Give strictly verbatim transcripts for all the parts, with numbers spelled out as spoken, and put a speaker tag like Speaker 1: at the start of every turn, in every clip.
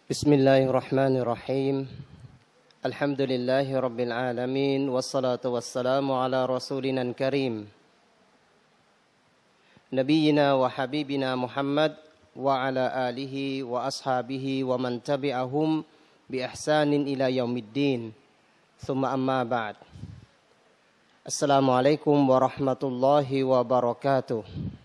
Speaker 1: بسم الله الرحمن الرحيم الحمد لله رب العالمين والصلاة والسلام على رسولنا الكريم نبينا وحبيبنا محمد وعلى آله وأصحابه ومن تبعهم بإحسان إلى يوم الدين ثم أما بعد السلام عليكم ورحمة الله وبركاته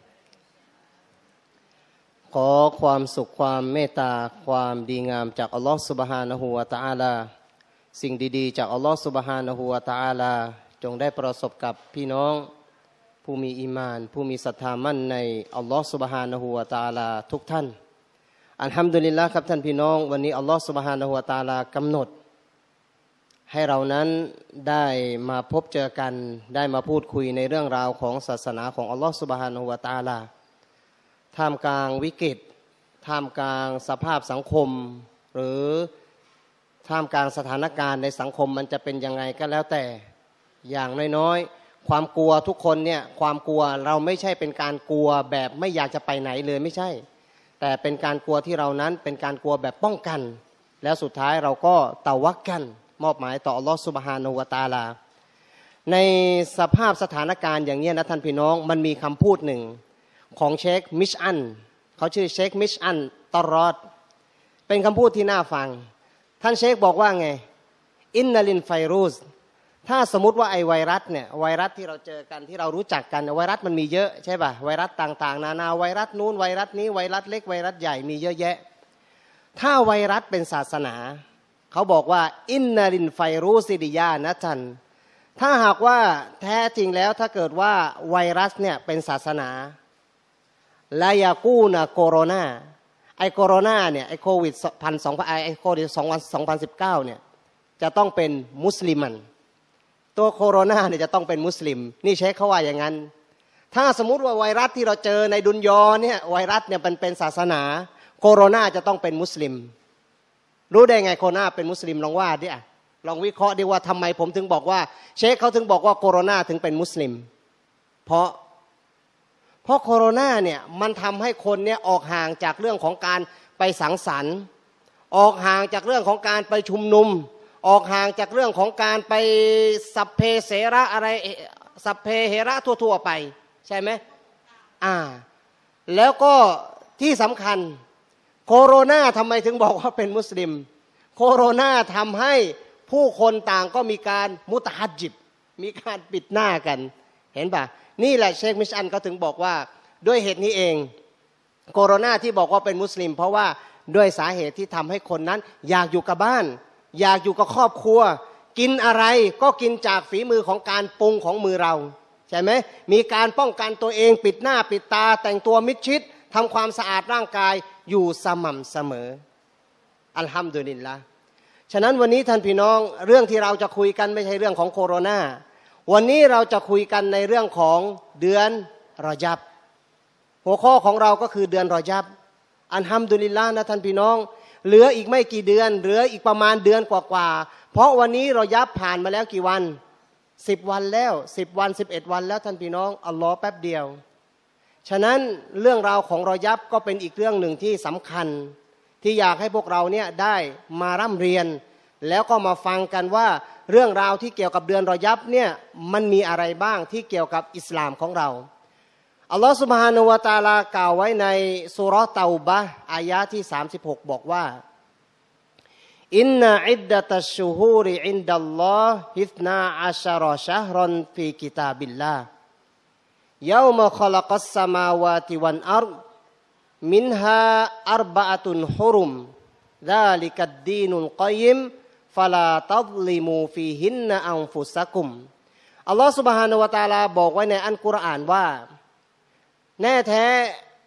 Speaker 1: ขอความสุขความเมตตาความดีงามจากอัลลอฮฺซุบฮานะฮูวะตะอาลาสิ่งดีๆจากอัลลอฮฺซุบฮานะฮูวะตะอาลาจงได้ประสบกับพี่น้องผู้มีอีมานผู้มีศรัทธามั่นในอัลลอฮฺซุบฮานะฮูวะตะอาลาทุกท่านอัลฮัมดุลิลละห์ครับท่านพี่น้องวันนี้อัลลอฮฺซุบฮานะฮูวะตะอาลากำหนดให้เรานั้นได้มาพบเจอกันได้มาพูดคุยในเรื่องราวของศาสนาของอัลลอฮฺซุบฮานะฮูวะตะอาลาท่ามกลางวิกฤตท่ามกลางสภาพสังคมหรือท่ามกลางสถานการณ์ในสังคมมันจะเป็นยังไงก็แล้วแต่อย่างน้อยๆความกลัวทุกคนเนี่ยความกลัวเราไม่ใช่เป็นการกลัวแบบไม่อยากจะไปไหนเลยไม่ใช่แต่เป็นการกลัวที่เรานั้นเป็นการกลัวแบบป้องกันแล้วสุดท้ายเราก็ตะวักกันมอบหมายต่ออัลลอฮฺซุบฮานะฮูวะตะอาลาในสภาพสถานการณ์อย่างนี้นะท่านพี่น้องมันมีคำพูดหนึ่งของเชคมิชอันเขาชื่อเชคมิชอันตอรอดเป็นคำพูดที่น่าฟังท่านเชคบอกว่าไงอินนาลินไฟรูสถ้าสมมติว่าไอไวรัสเนี่ยไวรัสที่เราเจอกันที่เรารู้จักกันไวรัสมันมีเยอะใช่ป่ะไวรัสต่างๆนานาไวรัสนู้นไวรัสนี้ไวรัสเล็กไวรัสใหญ่มีเยอะแยะถ้าไวรัสเป็นศาสนาเขาบอกว่าอินนาลินไฟรูซิดิยานะทันถ้าหากว่าแท้จริงแล้วถ้าเกิดว่าไวรัสเนี่ยเป็นศาสนาลายากูนาโคโรนาไอโคโรนาเนี่ยไอโควิดพันสองไอโควิดสองพันสองพันสิบเก้าเนี่ยจะต้องเป็นมุสลิมันตัวโคโรนาเนี่ยจะต้องเป็นมุสลิมนี่เช็คเขาว่าอย่างนั้นถ้าสมมุติว่าไวรัสที่เราเจอในดุนยอเนี่ยไวรัสเนี่ยเป็นเป็นศาสนาโคโรนาจะต้องเป็นมุสลิมรู้ได้ไงโคโรนาเป็นมุสลิมลองว่าดิอ่ะลองวิเคราะห์ดิว่าทำไมผมถึงบอกว่าเชคเขาถึงบอกว่าโคโรนาถึงเป็นมุสลิมเพราะเพราะโคโรนาเนี่ยมันทำให้คนเนี่ยออกห่างจากเรื่องของการไปสังสรรค์ออกห่างจากเรื่องของการไปชุมนุมออกห่างจากเรื่องของการไปสัพเพเสระอะไรสัพเพเหระทั่วๆไปใช่ไหมอ่าแล้วก็ที่สำคัญโคโรนาทำไมถึงบอกว่าเป็นมุสลิมโคโรนาทำให้ผู้คนต่างก็มีการมุตะฮัจญิบมีการปิดหน้ากันเห็นปะนี่แหละเชคมิชอันเขาถึงบอกว่าด้วยเหตุนี้เองโคโรนาที่บอกว่าเป็นมุสลิมเพราะว่าด้วยสาเหตุที่ทำให้คนนั้นอยากอยู่กับบ้านอยากอยู่กับครอบครัวกินอะไรก็กินจากฝีมือของการปรุงของมือเราใช่ไหมมีการป้องกันตัวเองปิดหน้าปิดตาแต่งตัวมิดชิดทำความสะอาดร่างกายอยู่สม่ำเสมออัลฮัมดุลิลละห์ฉะนั้นวันนี้ท่านพี่น้องเรื่องที่เราจะคุยกันไม่ใช่เรื่องของโคโรนาวันนี้เราจะคุยกันในเรื่องของเดือนรอญับหัวข้อของเราก็คือเดือนรอญับอัลฮัมดุลิลละห์นะท่านพี่น้องเหลืออีกไม่กี่เดือนเหลืออีกประมาณเดือนกว่าๆเพราะวันนี้รอญับผ่านมาแล้วกี่วันสิบวันแล้วสิบวันสิบเอ็ดวันแล้วท่านพี่น้องอัลลอฮ์แป๊บเดียวฉะนั้นเรื่องราวของรอญับก็เป็นอีกเรื่องหนึ่งที่สำคัญที่อยากให้พวกเราเนี่ยได้มาร่ำเรียนแล้วก็มาฟังกันว่าเรื่องราวที่เกี่ยวกับเดือนรอญับเนี่ยมันมีอะไรบ้างที่เกี่ยวกับอิสลามของเราอัลลอฮฺซุบฮานะฮูวะตะอาลากล่าวไว้ในซูเราะห์เตาบะห์อายะห์ที่สามสิบหกบอกว่าอินนาอิดดะตัชชูฮูริอินดัลลอฮฮิษนาอัชรอชะฮรันฟีกิตาบิลลาห์ยอมะคอลักัสสมาวาติวัลอัรฎมินฮาอัรบะอะตุนฮุรุมซาลิกัดดีนุลกอยยิมฟาลาตัซลิมูฟีฮินนะอันฟุซะกุมอัลลอฮฺ سبحانه และ تعالى บอกไว้ในอัลกุรอานว่าแน่แท้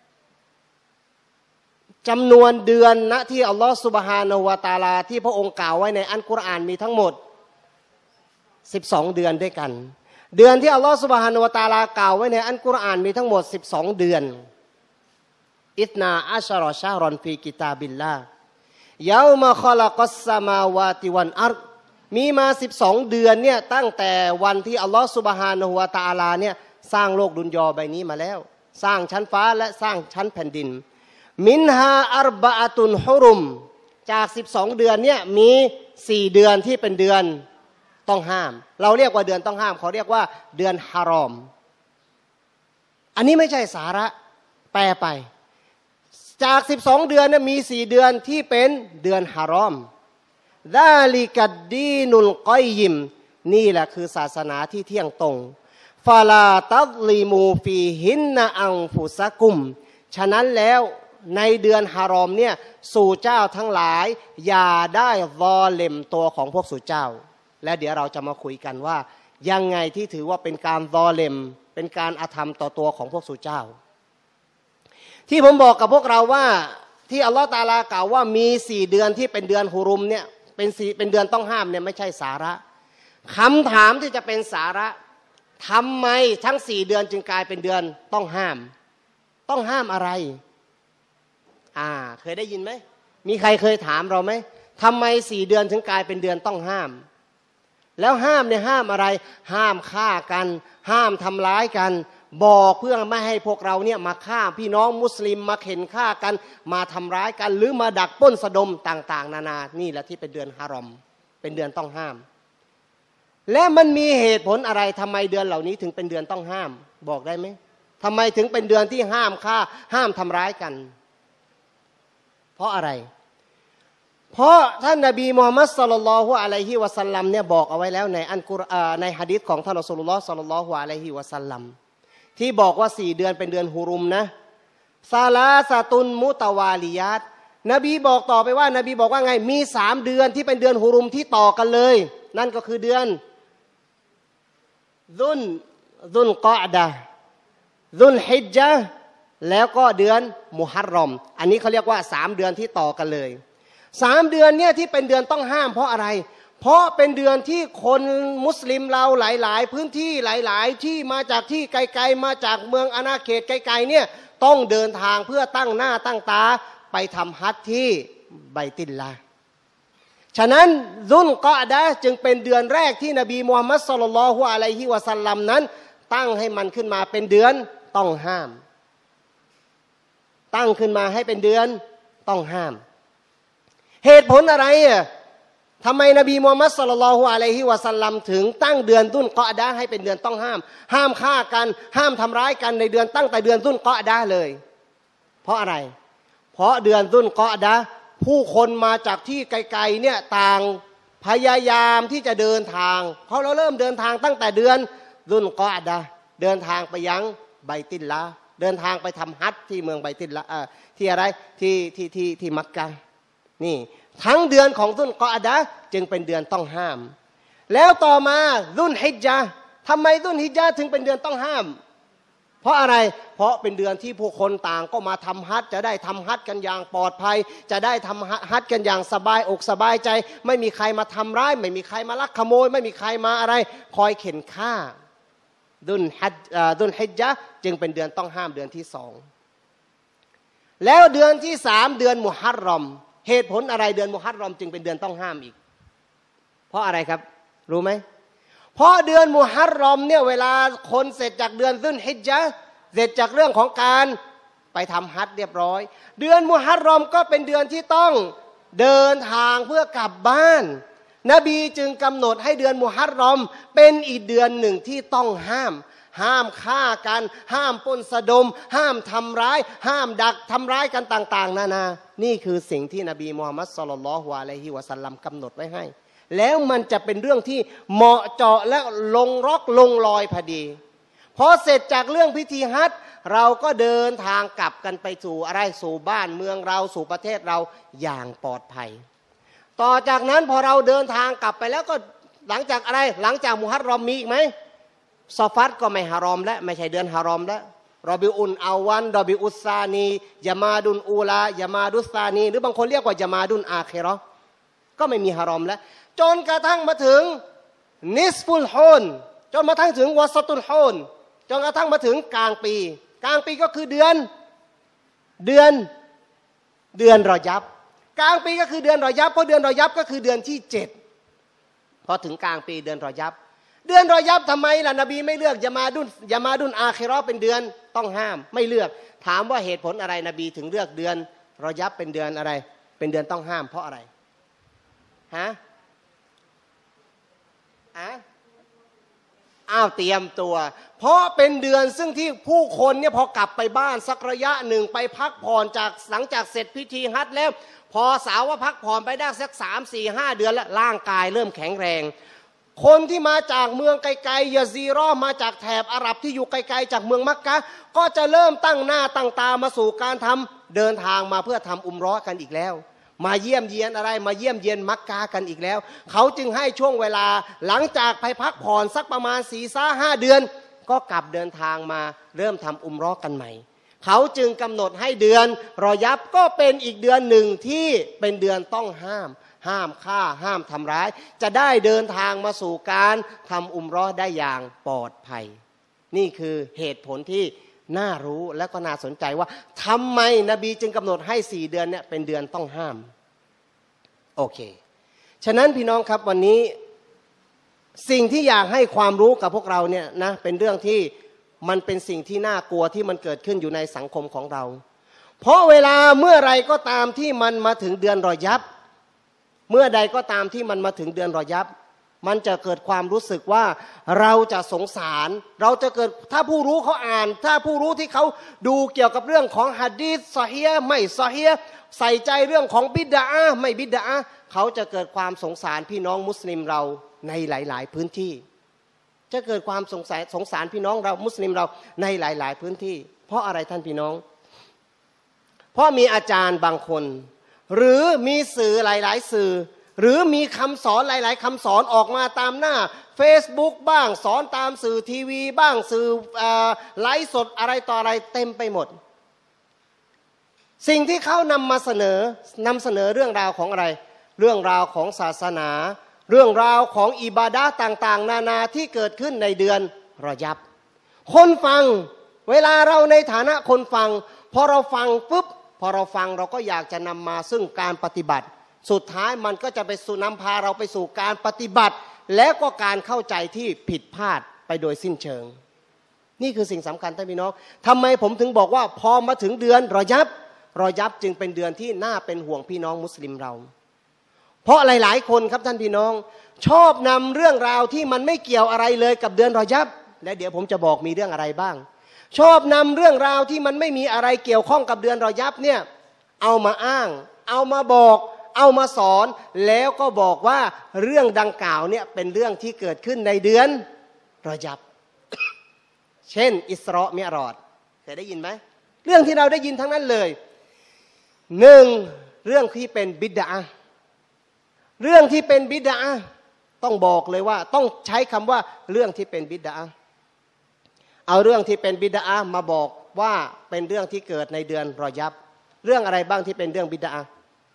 Speaker 1: จำนวนเดือนณที่อัลลอฮฺ سبحانه และ تعالى ที่พระองค์กล่าวไว้ในอัลกุรอานมีทั้งหมดสิบสองเดือนด้วยกันเดือนที่อัลลอฮฺ سبحانه และ تعالى กล่าวไว้ในอัลกุรอานมีทั้งหมดสิบสองเดือนอิตนาอัชรอชะฮรันฟีกิตาบิลลาห์ยามาคอลักัสสมาวาติวันอัรฎมีมาสิบสองเดือนเนี่ยตั้งแต่วันที่อัลลอฮฺซุบฮานะฮูวะตะอาลาเนี่ยสร้างโลกดุนยอใบนี้มาแล้วสร้างชั้นฟ้าและสร้างชั้นแผ่นดินมินฮาอัรบะอะตุนฮุรุมจากสิบสองเดือนเนี่ยมีสี่เดือนที่เป็นเดือนต้องห้ามเราเรียกว่าเดือนต้องห้ามเขาเรียกว่าเดือนฮารอมอันนี้ไม่ใช่สาระแปลไปจากสิบสองเดือนเนี่ยมีสี่เดือนที่เป็นเดือนฮารอมซาลิกัดดีนุลกอยยิมนี่แหละคือศาสนาที่เที่ยงตรงฟาลาตัซลิมูฟีฮินนะอังฟุซะกุมฉะนั้นแล้วในเดือนฮารอมเนี่ยสู่เจ้าทั้งหลายอย่าได้วอเลมตัวของพวกสู่เจ้าและเดี๋ยวเราจะมาคุยกันว่ายังไงที่ถือว่าเป็นการวอเลมเป็นการอาธรรมต่อตัวของพวกสู่เจ้าที่ผมบอกกับพวกเราว่าที่อัลลอฮฺตะอาลากล่าวว่ามีสี่เดือนที่เป็นเดือนฮุรุมเนี่ยเป็นสี่เป็นเดือนต้องห้ามเนี่ยไม่ใช่สาระคำถามที่จะเป็นสาระทำไมทั้งสี่เดือนจึงกลายเป็นเดือนต้องห้ามต้องห้ามอะไรอ่าเคยได้ยินไหมมีใครเคยถามเราไหมทำไมสี่เดือนถึงกลายเป็นเดือนต้องห้ามแล้วห้ามเนี่ยห้ามอะไรห้ามฆ่ากันห้ามทำร้ายกันบอกเพื่อไม่ให้พวกเราเนี่ยมาฆ่าพี่น้องมุสลิมมาเข็นฆ่ากันมาทำร้ายกันหรือมาดักปล้นสะดมต่างๆนานานี่แหละที่เป็นเดือนฮารอมเป็นเดือนต้องห้ามและมันมีเหตุผลอะไรทำไมเดือนเหล่านี้ถึงเป็นเดือนต้องห้ามบอกได้ไหมทำไมถึงเป็นเดือนที่ห้ามฆ่าห้ามทำร้ายกันเพราะอะไรเพราะท่านนบีมูฮัมมัดศ็อลลัลลอฮุอะลัยฮิวะซัลลัมเนี่ยบอกเอาไว้แล้วในอัลกุรอานในหะดีษของท่านรอซูลุลลอฮ์ศ็อลลัลลอฮุอะลัยฮิวะซัลลัมที่บอกว่าสี่เดือนเป็นเดือนฮุรุมนะซาลาซาตุนมุตาวาลิยัตนบีบอกต่อไปว่านบีบอกว่าไงมีสามเดือนที่เป็นเดือนฮุรุมที่ต่อกันเลยนั่นก็คือเดือนซุลซุลกออดะห์ซุลฮิจญะห์แล้วก็เดือนมุฮัรรอมอันนี้เขาเรียกว่าสามเดือนที่ต่อกันเลยสามเดือนเนี่ยที่เป็นเดือนต้องห้ามเพราะอะไรเพราะเป็นเดือนที่คนมุสลิมเราหลายๆพื้นที่หลายๆที่มาจากที่ไกลๆมาจากเมืองอาณาเขตไกลๆเนี่ยต้องเดินทางเพื่อตั้งหน้าตั้งตาไปทำฮัจญ์ที่ไบตุลลาห์ฉะนั้นซุลกออดะห์จึงเป็นเดือนแรกที่นบีมูฮัมมัดศ็อลลัลลอฮุอะลัยฮิวะซัลลัมนั้นตั้งให้มันขึ้นมาเป็นเดือนต้องห้ามตั้งขึ้นมาให้เป็นเดือนต้องห้ามเหตุผลอะไรอ่ะทำไมนบีมูฮัมมัดศ็อลลัลลอฮุอะลัยฮิวะซัลลัมถึงตั้งเดือนซุลกออดะห์ให้เป็นเดือนต้องห้ามห้ามฆ่ากันห้ามทำร้ายกันในเดือนตั้งแต่เดือนซุลกออดะห์เลยเพราะอะไรเพราะเดือนซุลกออดะห์ผู้คนมาจากที่ไกลๆเนี่ยต่างพยายามที่จะเดินทางเพราะเราเริ่มเดินทางตั้งแต่เดือนซุลกออดะห์เดินทางไปยังไบตุลลาห์เดินทางไปทำฮัจญ์ที่เมืองไบตุลลาห์ที่อะไรที่ที่ที่ที่มักกะฮ์นี่ทั้งเดือนของซุลกออดะห์จึงเป็นเดือนต้องห้ามแล้วต่อมาซุลฮิจญะห์ทำไมซุลฮิจญะห์ถึงเป็นเดือนต้องห้ามเพราะอะไรเพราะเป็นเดือนที่ผู้คนต่างก็มาทำฮัจญ์จะได้ทำฮัจญ์กันอย่างปลอดภัยจะได้ทำฮัจญ์กันอย่างสบายอกสบายใจไม่มีใครมาทำร้ายไม่มีใครมาลักขโมยไม่มีใครมาอะไรคอยเข็นฆ่าซุลฮัจญ์ซุลฮิจญะห์จึงเป็นเดือนต้องห้ามเดือนที่สองแล้วเดือนที่สามเดือนมุฮัรรอมเหตุผลอะไรเดือนมุฮัรรอมจึงเป็นเดือนต้องห้ามอีกเพราะอะไรครับรู้ไหมเพราะเดือนมุฮัรรอมเนี่ยเวลาคนเสร็จจากเดือนซุลฮิจญะห์เสร็จจากเรื่องของการไปทำฮัจญ์เรียบร้อยเดือนมุฮัรรอมก็เป็นเดือนที่ต้องเดินทางเพื่อกลับบ้านนบีจึงกำหนดให้เดือนมุฮัรรอมเป็นอีกเดือนหนึ่งที่ต้องห้ามห้ามฆ่ากันห้ามปล้นสะดมห้ามทำร้ายห้ามดักทำร้ายกันต่างๆนานานี่คือสิ่งที่นบีมูฮัมมัดศ็อลลัลลอฮุอะลัยฮิวะซัลลัมกำหนดไว้ให้แล้วมันจะเป็นเรื่องที่เหมาะเจาะและลงล็อกลงรอยพอดีพอเสร็จจากเรื่องพิธีฮัจญ์เราก็เดินทางกลับกันไปสู่อะไรสู่บ้านเมืองเราสู่ประเทศเราอย่างปลอดภัยต่อจากนั้นพอเราเดินทางกลับไปแล้วก็หลังจากอะไรหลังจากมุฮัรรอมมีอีกไหมซอฟัดก็ไม่ฮารอมแล้วไม่ใช่เดือนฮารอมแล้วรอบิอุนอาวันรอบิอุสซานียามาดุนอูลายามาดุสซานีหรือบางคนเรียกว่ายามาดุนอาคิเราะห์ก็ไม่มีฮารอมแล้วจนกระทั่งมาถึงนิสฟุลฮุนจนมาทั้งถึงวะซะตุลฮุนจนกระทั่งมาถึงกลางปีกลางปีก็คือเดือนเดือนเดือนรอญับกลางปีก็คือเดือนรอญับเพราะเดือนรอญับก็คือเดือนที่เจ็ดพอถึงกลางปีเดือนรอญับเดือนรอญับทำไมล่ะนบีไม่เลือกยามาดุนยามาดุนอาคิเราะห์เป็นเดือนต้องห้ามไม่เลือกถามว่าเหตุผลอะไรนบีถึงเลือกเดือนรอญับเป็นเดือนอะไรเป็นเดือนต้องห้ามเพราะอะไรฮะอะอ้าวเตรียมตัวเพราะเป็นเดือนซึ่งที่ผู้คนเนี่ยพอกลับไปบ้านสักระยะหนึ่งไปพักผ่อนจากหลังจากเสร็จพิธีฮัจญ์แล้วพอสาวว่าพักผ่อนไปได้สักสามสี่ห้าเดือนแล้วร่างกายเริ่มแข็งแรงคนที่มาจากเมืองไกลๆยะซีรอมาจากแถบอาหรับที่อยู่ไกลๆจากเมืองมักกะฮ์ก็จะเริ่มตั้งหน้าตั้งตามาสู่การทำเดินทางมาเพื่อทำอุมเราะห์กันอีกแล้วมาเยี่ยมเยียนอะไรมาเยี่ยมเยียนมักกะฮ์กันอีกแล้วเขาจึงให้ช่วงเวลาหลังจากไปพักผ่อนสักประมาณสี่ซ่าห้าเดือนก็กลับเดินทางมาเริ่มทำอุมเราะห์กันใหม่เขาจึงกำหนดให้เดือนรอยับก็เป็นอีกเดือนหนึ่งที่เป็นเดือนต้องห้ามห้ามฆ่าห้ามทำร้ายจะได้เดินทางมาสู่การทำอุมเราะห์ได้อย่างปลอดภัยนี่คือเหตุผลที่น่ารู้และก็น่าสนใจว่าทำไมนบีจึงกำหนดให้สี่เดือนเนี่ยเป็นเดือนต้องห้ามโอเคฉะนั้นพี่น้องครับวันนี้สิ่งที่อยากให้ความรู้กับพวกเราเนี่ยนะเป็นเรื่องที่มันเป็นสิ่งที่น่ากลัวที่มันเกิดขึ้นอยู่ในสังคมของเราเพราะเวลาเมื่อไรก็ตามที่มันมาถึงเดือนรอยับเมื่อใดก็ตามที่มันมาถึงเดือนรอยับมันจะเกิดความรู้สึกว่าเราจะสงสารเราจะเกิดถ้าผู้รู้เขาอ่านถ้าผู้รู้ที่เขาดูเกี่ยวกับเรื่องของหะดีษซอฮีฮ์ไม่ซอฮีฮ์ใส่ใจเรื่องของบิดอะห์ไม่บิดอะห์เขาจะเกิดความสงสารพี่น้องมุสลิมเราในหลายๆพื้นที่จะเกิดความสงสารสงสารพี่น้องเรามุสลิมเราในหลายๆพื้นที่เพราะอะไรท่านพี่น้องเพราะมีอาจารย์บางคนหรือมีสื่อหลายๆสื่อหรือมีคำสอนหลายๆคำสอนออกมาตามหน้า Facebook บ้างสอนตามสื่อทีวีบ้างสื่อไลฟ์สดอะไรต่ออะไรเต็มไปหมดสิ่งที่เขานำมาเสนอนำเสนอเรื่องราวของอะไรเรื่องราวของศาสนาเรื่องราวของอิบาดะห์ต่างๆนานาที่เกิดขึ้นในเดือนรอยับคนฟังเวลาเราในฐานะคนฟังพอเราฟังปุ๊บพอเราฟังเราก็อยากจะนำมาซึ่งการปฏิบัติสุดท้ายมันก็จะไปสู่นำพาเราไปสู่การปฏิบัติและก็การเข้าใจที่ผิดพลาดไปโดยสิ้นเชิงนี่คือสิ่งสำคัญท่านพี่น้องทำไมผมถึงบอกว่าพอมาถึงเดือนรอยับรอยับจึงเป็นเดือนที่น่าเป็นห่วงพี่น้องมุสลิมเราเพราะหลายๆคนครับท่านพี่น้องชอบนำเรื่องราวที่มันไม่เกี่ยวอะไรเลยกับเดือนรอยับและเดี๋ยวผมจะบอกมีเรื่องอะไรบ้างชอบนำเรื่องราวที่มันไม่มีอะไรเกี่ยวข้องกับเดือนรอยับเนี่ยเอามาอ้างเอามาบอกเอามาสอนแล้วก็บอกว่าเรื่องดังกล่าวเนี่ยเป็นเรื่องที่เกิดขึ้นในเดือนรอยับ เช่นอิสเราะห์มิอ์เราจ์เคยได้ยินไหมเรื่องที่เราได้ยินทั้งนั้นเลยหนึ่งเรื่องที่เป็นบิดอะห์เรื่องที่เป็นบิดอะห์ต้องบอกเลยว่าต้องใช้คำว่าเรื่องที่เป็นบิดอะห์เอาเรื่องที่เป็นบิดอะห์มาบอกว่าเป็นเรื่องที่เกิดในเดือนรอยับเรื่องอะไรบ้างที่เป็นเรื่องบิดอะห์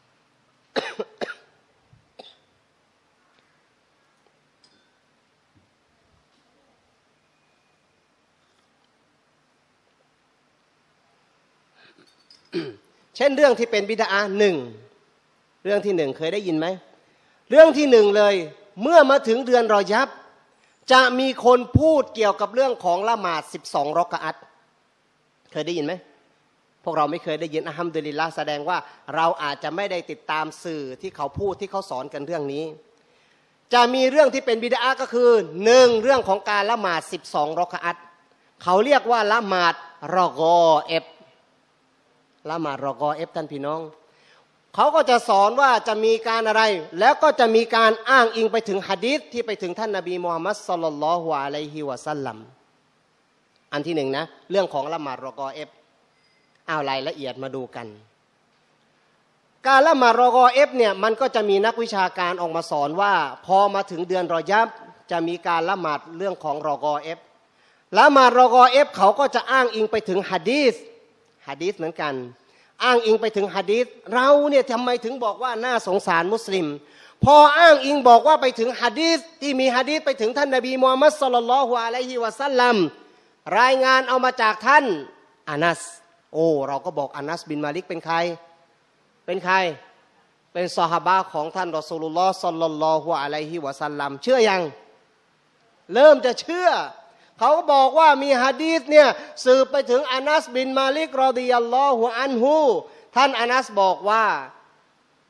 Speaker 1: เช่นเรื่องที่เป็นบิดอะห์หนึ่งเรื่องที่หนึ่งเคยได้ยินไหมเรื่องที่หนึ่งเลยเมื่อมาถึงเดือนรอยับจะมีคนพูดเกี่ยวกับเรื่องของละหมาดสิบสองรอกะอัตเคยได้ยินไหมพวกเราไม่เคยได้ยินอัลฮัมดุลิลละห์แสดงว่าเราอาจจะไม่ได้ติดตามสื่อที่เขาพูดที่เขาสอนกันเรื่องนี้จะมีเรื่องที่เป็นบิดอะห์ก็คือหนึ่งเรื่องของการละหมาดสิบสองรอกะอัตเขาเรียกว่าละหมาดรอกอเอฟละหมาดรอกอเอฟท่านพี่น้องเขาก็จะสอนว่าจะมีการอะไรแล้วก็จะมีการอ้างอิงไปถึงหะดีษที่ไปถึงท่านนบีมูฮัมมัดศ็อลลัลลอฮุอะลัยฮิวะซัลลัมอันที่หนึ่งนะเรื่องของละหมาดรอกอเอฟเอารายละเอียดมาดูกันการละหมาดรอกอเอฟเนี่ยมันก็จะมีนักวิชาการออกมาสอนว่าพอมาถึงเดือนรอยับจะมีการละหมาดเรื่องของรอกอเอฟละหมาดรอกอเอฟเขาก็จะอ้างอิงไปถึงหะดีษหะดีษเหมือนกันอ้างอิงไปถึงหะดีษเราเนี่ยทำไมถึงบอกว่าน่าสงสารมุสลิมพออ้างอิงบอกว่าไปถึงหะดีษที่มีหะดีษไปถึงท่านนบีมูฮัมมัดศ็อลลัลลอฮุอะลัยฮิวะซัลลัมรายงานเอามาจากท่านอานัสโอ้เราก็บอกอานัสบินมาลิกเป็นใครเป็นใครเป็นซอฮาบะห์ของท่านรอซูลุลลอฮ์ศ็อลลัลลอฮุอะลัยฮิวะซัลลัมเชื่อยังเริ่มจะเชื่อเขาบอกว่ามีหะดีษเนี่ยสืบไปถึงอานัสบินมาลิกรอฎิยัลลอฮุอันฮุท่านอานัสบอกว่า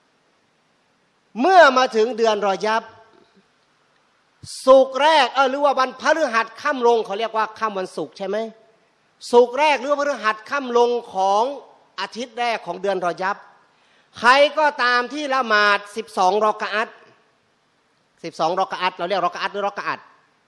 Speaker 2: เมื่อมาถึงเดือนรอญับสุกแรกเออหรือว่าวันพฤหัสค่ำลงเขาเรียกว่าค่ำวันศุกร์ใช่ไหมสุกแรกหรือพฤหัสค่ำลงของอาทิตย์แรกของเดือนรอญับใครก็ตามที่ละหมาดสิบสองรอกะอัตสิบสองรอกะอัตเราเรียกรอกะอัตหรือรอกะอัต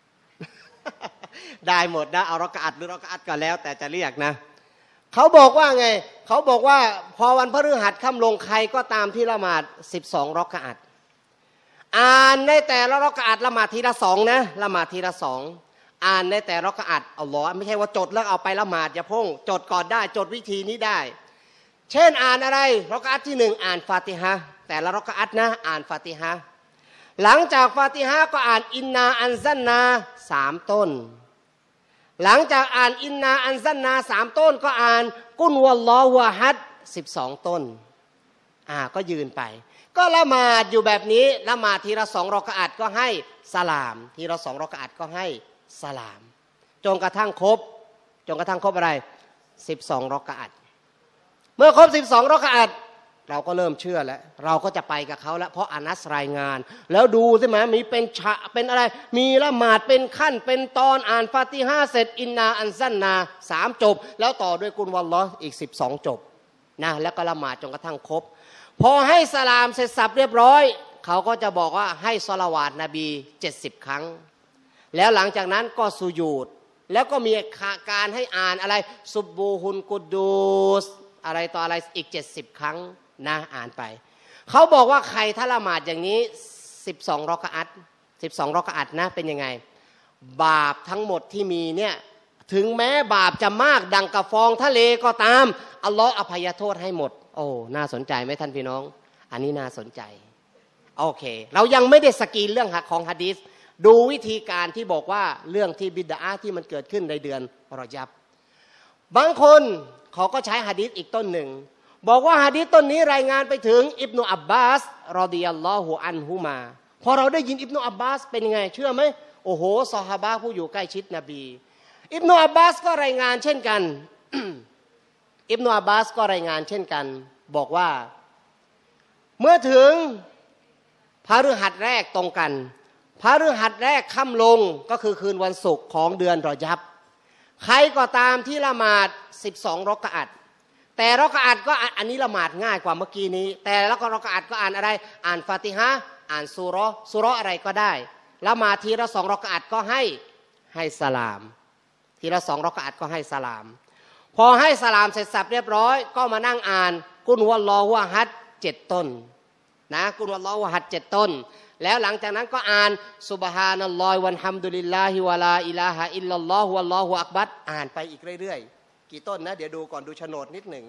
Speaker 2: ได้หมดนะเอารอกะอัตหรือรอกะอัตก็แล้วแต่จะเรียกนะเขาบอกว่าไงเขาบอกว่าพอวันพฤหัสค่ำลงใครก็ตามที่ละหมาดสิบสองรอกะอัตอ่านในแต่ละรอกะอัตละหมาดทีละสองนะละหมาดทีละสองอ่านในแต่รอกะอัตอัลลอฮ์ไม่ใช่ว่าจดแล้วเอาไปละหมาดอย่าพงจดก่อนได้จดวิธีนี้ได้เช่นอ่านอะไรรอกะอัตที่หนึ่งอ่านฟาติฮะห์แต่ละรอกะอัตนะอ่านฟาติฮะห์หลังจากฟาติฮะห์ก็อ่านอินนาอันซันนาสามต้นหลังจากอ่านอินนาอันซันนาสามต้นก็อ่านกุลวัลลอฮุอะฮัดสิบสองต้นอ่าก็ยืนไปก็ละหมาดอยู่แบบนี้ละหมาดทีละสองรอกะอัตก็ให้สลามทีละสองรอกะอัตก็ให้สลามจนกระทั่งครบจนกระทั่งครบอะไรสิบสองรอกะอัตเมื่อครบสิบสองรอกะอัตเราก็เริ่มเชื่อแล้วเราก็จะไปกับเขาแล้วเพราะอานัสรายงานแล้วดูใช่ไหมมีเป็นฉะเป็นอะไรมีละหมาดเป็นขั้นเป็นตอนอ่านฟาติฮะห์เสร็จอินนาอันซันนาสามจบแล้วต่อด้วยกุลวัลลอฮ์อีกสิบสองจบนะแล้วก็ละหมาดจนกระทั่งครบพอให้สลามเสร็จสับเรียบร้อยเขาก็จะบอกว่าให้ศอลาวาตนบีเจ็ดสิบครั้งแล้วหลังจากนั้นก็สุญูดแล้วก็มีการให้อ่านอะไรซุบบูฮุนกุดดูสอะไรต่ออะไรอีกเจ็ดสิบครั้งนะอ่านไปเขาบอกว่าใครถ้าละหมาดอย่างนี้สิบสองรอกะอัตสิบสองรอกะอัตนะเป็นยังไงบาปทั้งหมดที่มีเนี่ยถึงแม้บาปจะมากดังกระฟองทะเลก็ตามอัลลอฮ์อภัยโทษให้หมดโอ้น่าสนใจไหมท่านพี่น้องอันนี้น่าสนใจโอเคเรายังไม่ได้สกรีนเรื่องของหะดีษดูวิธีการที่บอกว่าเรื่องที่บิดอะห์ที่มันเกิดขึ้นในเดือนรอญับบางคนเขาก็ใช้หะดีษอีกต้นหนึ่งบอกว่าหะดีษต้นนี้รายงานไปถึงอิบนุอับบาสรอฎิยัลลอฮุอันฮุมาพอเราได้ยินอิบนุอับบาสเป็นยังไงเชื่อไหมโอ้โหซอฮาบะห์ผู้อยู่ใกล้ชิดนบีอิบนุอับบาสก็รายงานเช่นกัน อิบนุอับบาสก็รายงานเช่นกันบอกว่าเมื่อถึงพฤหัสแรกตรงกันพฤหัสแรกค่ำลงก็คือคืนวันศุกร์ของเดือนรอญับใครก็ตามที่ละหมาดสิบสองรอกะอัตแต่รอกะอัตก็อันนี้ละหมาดง่ายกว่าเมื่อกี้นี้แต่แล้วก็รอกะอัตก็อ่านอะไรอ่านฟาติฮะห์อ่านซูเราะห์ซูเราะห์อะไรก็ได้ละหมาดทีละสองรอกะอัตก็ให้ให้สลามทีละสองรอกะอัตก็ให้สลามพอให้สลามเสร็จสับเรียบร้อยก็มานั่งอ่านกุลวัลลอฮุอะฮัดเจ็ดต้นนะกุลวัลลอฮุอะฮัดเจ็ดต้นแล้วหลังจากนั้นก็อ่านซุบฮานัลลอฮิวัลฮัมดุลิลลาฮิวะลาอิลาฮะอิลลัลลอฮุวัลลอฮุอักบัรอ่านไปอีกเรื่อยๆกี่ต้นนะเดี๋ยวดูก่อนดูโฉนดนิดหนึ่ง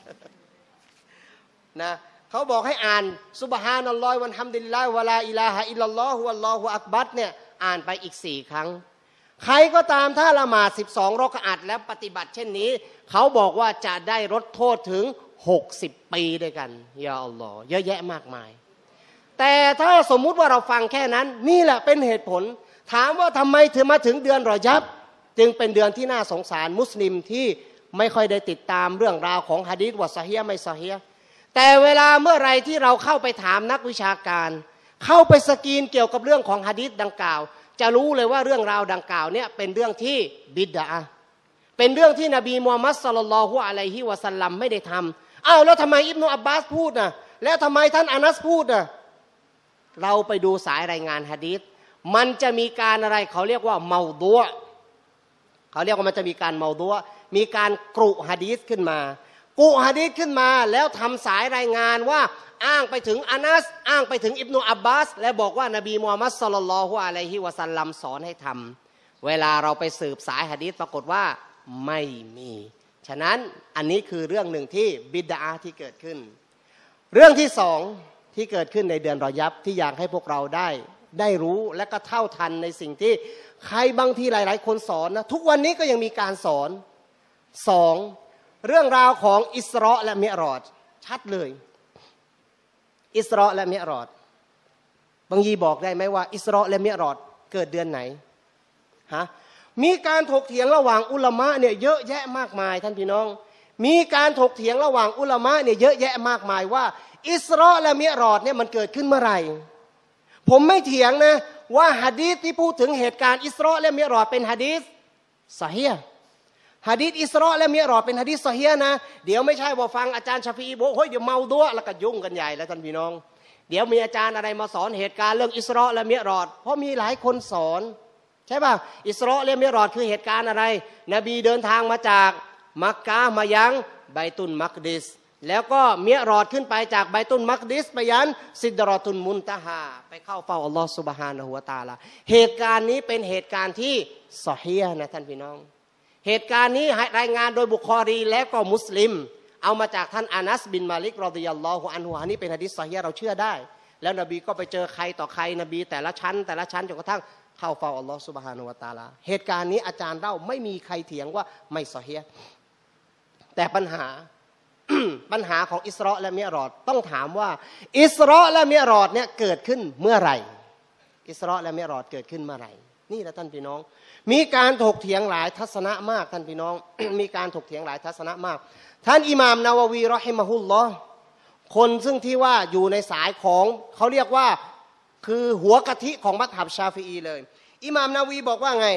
Speaker 2: นะเขาบอกให้อ่านซุบฮานัลลอฮิวัลฮัมดุลิลลาฮิวะลาอิลาฮะอิลลัลลอฮุวัลลอฮุอักบัรเนี่ยอ่านไปอีกสี่ครั้งใครก็ตามถ้าละหมาดสิบสองรอกะอัตแล้วปฏิบัติเช่นนี้เขาบอกว่าจะได้ลดโทษถึงหกสิบปีด้วยกันยาอัลลอฮ์เยอะแยะมากมายแต่ถ้าสมมุติว่าเราฟังแค่นั้นนี่แหละเป็นเหตุผลถามว่าทำไมถึงมาถึงเดือนรอญับจึงเป็นเดือนที่น่าสงสารมุสลิมที่ไม่ค่อยได้ติดตามเรื่องราวของหะดีษว่าซอฮีฮ์ไม่ซอฮีฮ์แต่เวลาเมื่อไรที่เราเข้าไปถามนักวิชาการเข้าไปสกรีนเกี่ยวกับเรื่องของหะดีษดังกล่าวจะรู้เลยว่าเรื่องราวดังกล่าวเนี่ยเป็นเรื่องที่บิดอะห์เป็นเรื่องที่นบีมูฮัมมัดศ็อลลัลลอฮุอะลัยฮิวะซัลลัมไม่ได้ทำอ้าวแล้วทำไมอิบนุอับบาสพูดน่ะแล้วทำไมท่านอานัสพูดน่ะเราไปดูสายรายงานหะดีษมันจะมีการอะไรเขาเรียกว่าเมาดัวเขาเรียกว่ามันจะมีการเมาดัวมีการกรุหะดีษขึ้นมากุหะดีษขึ้นมาแล้วทำสายรายงานว่าอ้างไปถึงอานัสอ้างไปถึงอิบนุอับบาสและบอกว่านบีมูฮัมมัดศ็อลลัลลอฮุอะลัยฮิวะซัลลัมสอนให้ทำเวลาเราไปสืบสายหะดีษปรากฏว่าไม่มีฉะนั้นอันนี้คือเรื่องหนึ่งที่บิดอะห์ที่เกิดขึ้นเรื่องที่สองที่เกิดขึ้นในเดือนรอญับที่อยากให้พวกเราได้ได้รู้และก็เท่าทันในสิ่งที่ใครบางทีหลายๆคนสอนนะทุกวันนี้ก็ยังมีการสอนสองเรื่องราวของอิสเราะห์และมิอ์ราจชัดเลยอิสเราะห์และมิอ์ราจบางยีบอกได้ไหมว่าอิสเราะห์และมิอ์ราจเกิดเดือนไหนฮะมีการถกเถียงระหว่างอุลามะเนี่ยเยอะแยะมากมายท่านพี่น้องมีการถกเถียงระหว่างอุลามะเนี่ยเยอะแยะมากมายว่าอิสราและมิอ์ราจเนี่ยมันเกิดขึ้นเมื่อไหร่ผมไม่เถียงนะว่าหะดีษที่พูดถึงเหตุการณ์อิสราและมิอ์ราจเป็นหะดีษซอฮีฮ์หะดีษอิสราและมิอ์ราจเป็นหะดีษซอฮีฮ์นะเดี๋ยวไม่ใช่ว่าฟังอาจารย์ชาฟีอีบอกเฮ้ยเดี๋ยวเมาด้วยแล้วก็ยุ่งกันใหญ่แล้วท่านพี่น้องเดี๋ยวมีอาจารย์อะไรมาสอนเหตุการณ์เรื่องอิสราและมิอ์ราจเพราะมีหลายคนสอนใช่ป่ะอิสราและมิอ์ราจคือเหตุการณ์อะไรนบีเดินทางมาจากมักกะฮ์มายังไบตุลมักดิสแล้วก็มิอ์ราจขึ้นไปจากไบตุลมักดิสไปยันซิดเราะตุลมุนตะฮาไปเข้าเฝ้าอัลลอฮฺซุบฮานะฮูวะตะอาลาเหตุการณ์นี้เป็นเหตุการณ์ที่ซอฮีฮ์นะท่านพี่น้องเหตุการณ์นี้รายงานโดยบุคอรีและก็มุสลิมเอามาจากท่านอานัสบินมาลิกรอฎิยัลลอฮุอันฮุอันนี้เป็นหะดีษซอฮีฮ์เราเชื่อได้แล้วนบีก็ไปเจอใครต่อใครนบีแต่ละชั้นแต่ละชั้นจนกระทั่งเข้าเฝ้าอัลลอฮฺซุบฮานะฮูวะตะอาลาเหตุการณ์นี้อาจารย์เล่าไม่มีใครเถียงว่าไม่ซอฮีฮ์แต่ปัญหา ปัญหาของอิสราและมิอ์ราจต้องถามว่าอิสราและมิอ์ราจเนี่ยเกิดขึ้นเมื่อไหร่อิสราและมิอ์ราจเกิดขึ้นเมื่อไหร่นี่แหละท่านพี่น้องมีการถกเถียงหลายทัศนะมากท่านพี่น้อง มีการถกเถียงหลายทัศนะมากท่านอิหม่ามนาวะวีเราะฮิมะฮุลลอฮ์คนซึ่งที่ว่าอยู่ในสายของเขาเรียกว่าคือหัวกะทิของมัซฮับชาฟิอีเลยอิหม่ามนาวีบอกว่าไง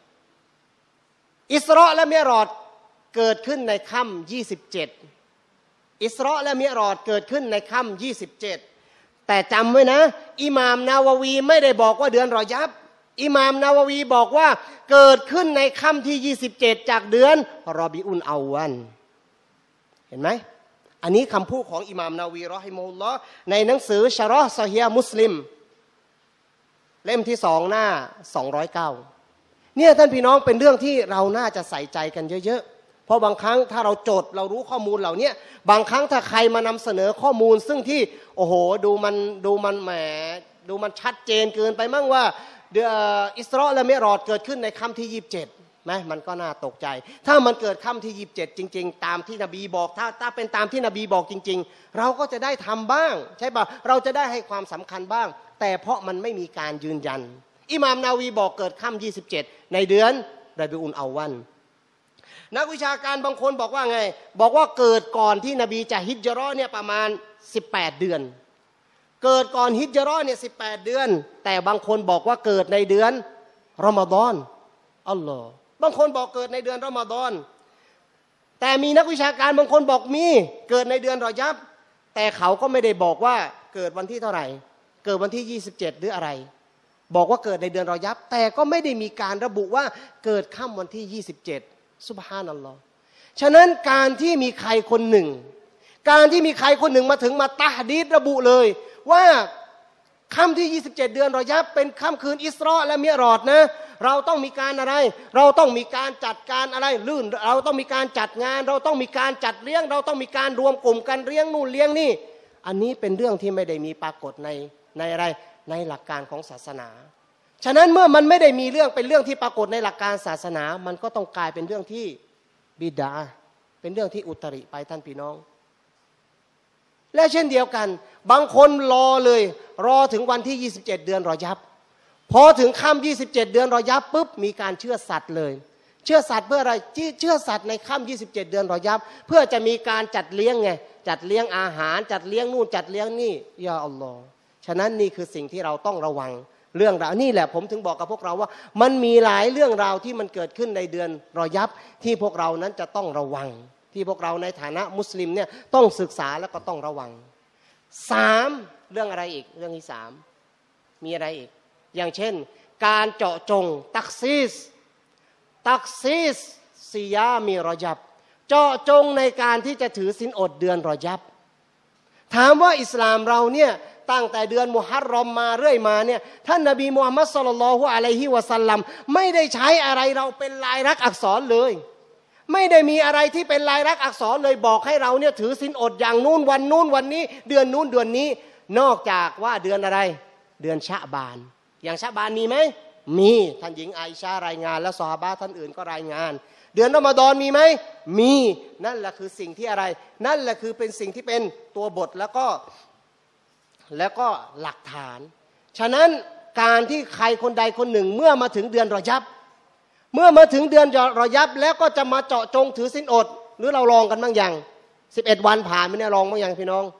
Speaker 2: อิสราและมิอ์ราจเกิดขึ้นในค่ำยี่สิบเจ็ดอิสราและมิอ์ราจเกิดขึ้นในค่ำยี่สิบเจ็ดแต่จำไว้นะอิหม่ามนาวะวีไม่ได้บอกว่าเดือนรอญับอิหม่ามนาวะวีบอกว่าเกิดขึ้นในค่ำที่ยี่สิบเจ็ดจากเดือนรอบิอุลเอาวัลเห็นไหมอันนี้คำพูดของอิหม่ามนาวีเราะฮิมะฮุลลอฮ์ในหนังสือชะรอห์ซอฮีฮ์มุสลิมเล่มที่สองหน้าสองร้อยเก้าเนี่ยท่านพี่น้องเป็นเรื่องที่เราน่าจะใส่ใจกันเยอะๆเพราะบางครั้งถ้าเราจดเรารู้ข้อมูลเหล่านี้บางครั้งถ้าใครมานำเสนอข้อมูลซึ่งที่โอ้โหดูมันดูมันแหมดูมันชัดเจนเกินไปมั่งว่าเดือนอิสราและมิอ์ราจเกิดขึ้นในค่ำที่ยี่สิบเจ็ดไหมมันก็น่าตกใจถ้ามันเกิดค่ำที่ยี่สิบเจ็ดจริงๆตามที่นบีบอกถ้าถ้าเป็นตามที่นบีบอกจริงๆเราก็จะได้ทำบ้างใช่ป่ะเราจะได้ให้ความสำคัญบ้างแต่เพราะมันไม่มีการยืนยันอิหม่ามนาวีบอกเกิดค่ำยี่สิบเจ็ดในเดือนรอบิอุลเอาวัลนักวิชาการบางคนบอกว่าไงบอกว่าเกิดก่อนที่นบีจะฮิจเราะห์เนี่ยประมาณสิบแปดเดือนเกิดก่อนฮิจเราะห์เนี่ยสิบแปดเดือนแต่บางคนบอกว่าเกิดในเดือนรอมฎอนอัลลอฮ์บางคนบอกเกิดในเดือนรอมฎอนแต่มีนักวิชาการบางคนบอกมีเกิดในเดือนรอญับแต่เขาก็ไม่ได้บอกว่าเกิดวันที่เท่าไหร่เกิดวันที่ยี่สิบเจ็ดหรืออะไรบอกว่าเกิดในเดือนรอญับแต่ก็ไม่ได้มีการระบุว่าเกิดค่ำวันที่ยี่สิบเจ็ดซุบฮานัลลอฮ์ฉะนั้นการที่มีใครคนหนึ่งการที่มีใครคนหนึ่งมาถึงมาตะฮดีษระบุเลยว่าค่ำที่ยี่สิบเจ็ดเดือนรอญับเป็นค่ำคืนอิสราและมิอ์ราจนะเราต้องมีการอะไรเราต้องมีการจัดการอะไรลื่นเราต้องมีการจัดงานเราต้องมีการจัดเลี้ยงเราต้องมีการรวมกลุ่มกันเลี้ยงนู่นเลี้ยงนี่อันนี้เป็นเรื่องที่ไม่ได้มีปรากฏในในอะไรในหลักการของศาสนาฉะนั้นเมื่อมันไม่ได้มีเรื่องเป็นเรื่องที่ปรากฏในหลักการศาสนามันก็ต้องกลายเป็นเรื่องที่บิดาเป็นเรื่องที่อุตริไปท่านพี่น้องและเช่นเดียวกันบางคนรอเลยรอถึงวันที่ยี่สิบเจ็ดเดือนรอญับพอถึงค่ำยี่สิบเจ็ดเดือนรอญับปุ๊บมีการเชื่อสัตว์เลยเชื่อสัตว์เพื่ออะไรเชื่อสัตว์ในค่ำยี่สิบเจ็ดเดือนรอญับเพื่อจะมีการจัดเลี้ยงไงจัดเลี้ยงอาหารจัดเลี้ยงนู่นจัดเลี้ยงนี่ยาอัลลอฮ์ฉะนั้นนี่คือสิ่งที่เราต้องระวังเรื่องราวนี่แหละผมถึงบอกกับพวกเราว่ามันมีหลายเรื่องราวที่มันเกิดขึ้นในเดือนรอญับที่พวกเรานั้นจะต้องระวังที่พวกเราในฐานะมุสลิมเนี่ยต้องศึกษาแล้วก็ต้องระวังสามเรื่องอะไรอีกเรื่องที่สามมีอะไรอีกอย่างเช่นการเจาะจงตักซีสตักซีสซิยามีรอญับเจาะจงในการที่จะถือศีลอดเดือนรอญับถามว่าอิสลามเราเนี่ยตั้งแต่เดือนมุฮัรรอมมาเรื่อยมาเนี่ยท่านนบีมุฮัมมัดศ็อลลัลลอฮุอะลัยฮิวะซัลลัมไม่ได้ใช้อะไรเราเป็นลายลักษณ์อักษรเลยไม่ได้มีอะไรที่เป็นลายลักษณ์อักษรเลยบอกให้เราเนี่ยถือศีลอดอย่างนู้นวันนู้นวันนี้เดือนนู้นเดือนนี้นอกจากว่าเดือนอะไรเดือนชะบานอย่างชะบานมีไหมมีท่านหญิงไอชารายงานและซอฮาบะห์ท่านอื่นก็รายงานเดือนรอมฎอนมีไหมมีนั่นแหละคือสิ่งที่อะไรนั่นแหละคือเป็นสิ่งที่เป็นตัวบทแล้วก็แล้วก็หลักฐานฉะนั้นการที่ใครคนใดคนหนึ่งเมื่อมาถึงเดือนรอญับเมื่อมาถึงเดือนรอญับแล้วก็จะมาเจาะจงถือศีลอดหรือเราลองกันบ้างยังสิบเอ็ดวันผ่านไม่ได้ลองบ้างยังพี่น้อง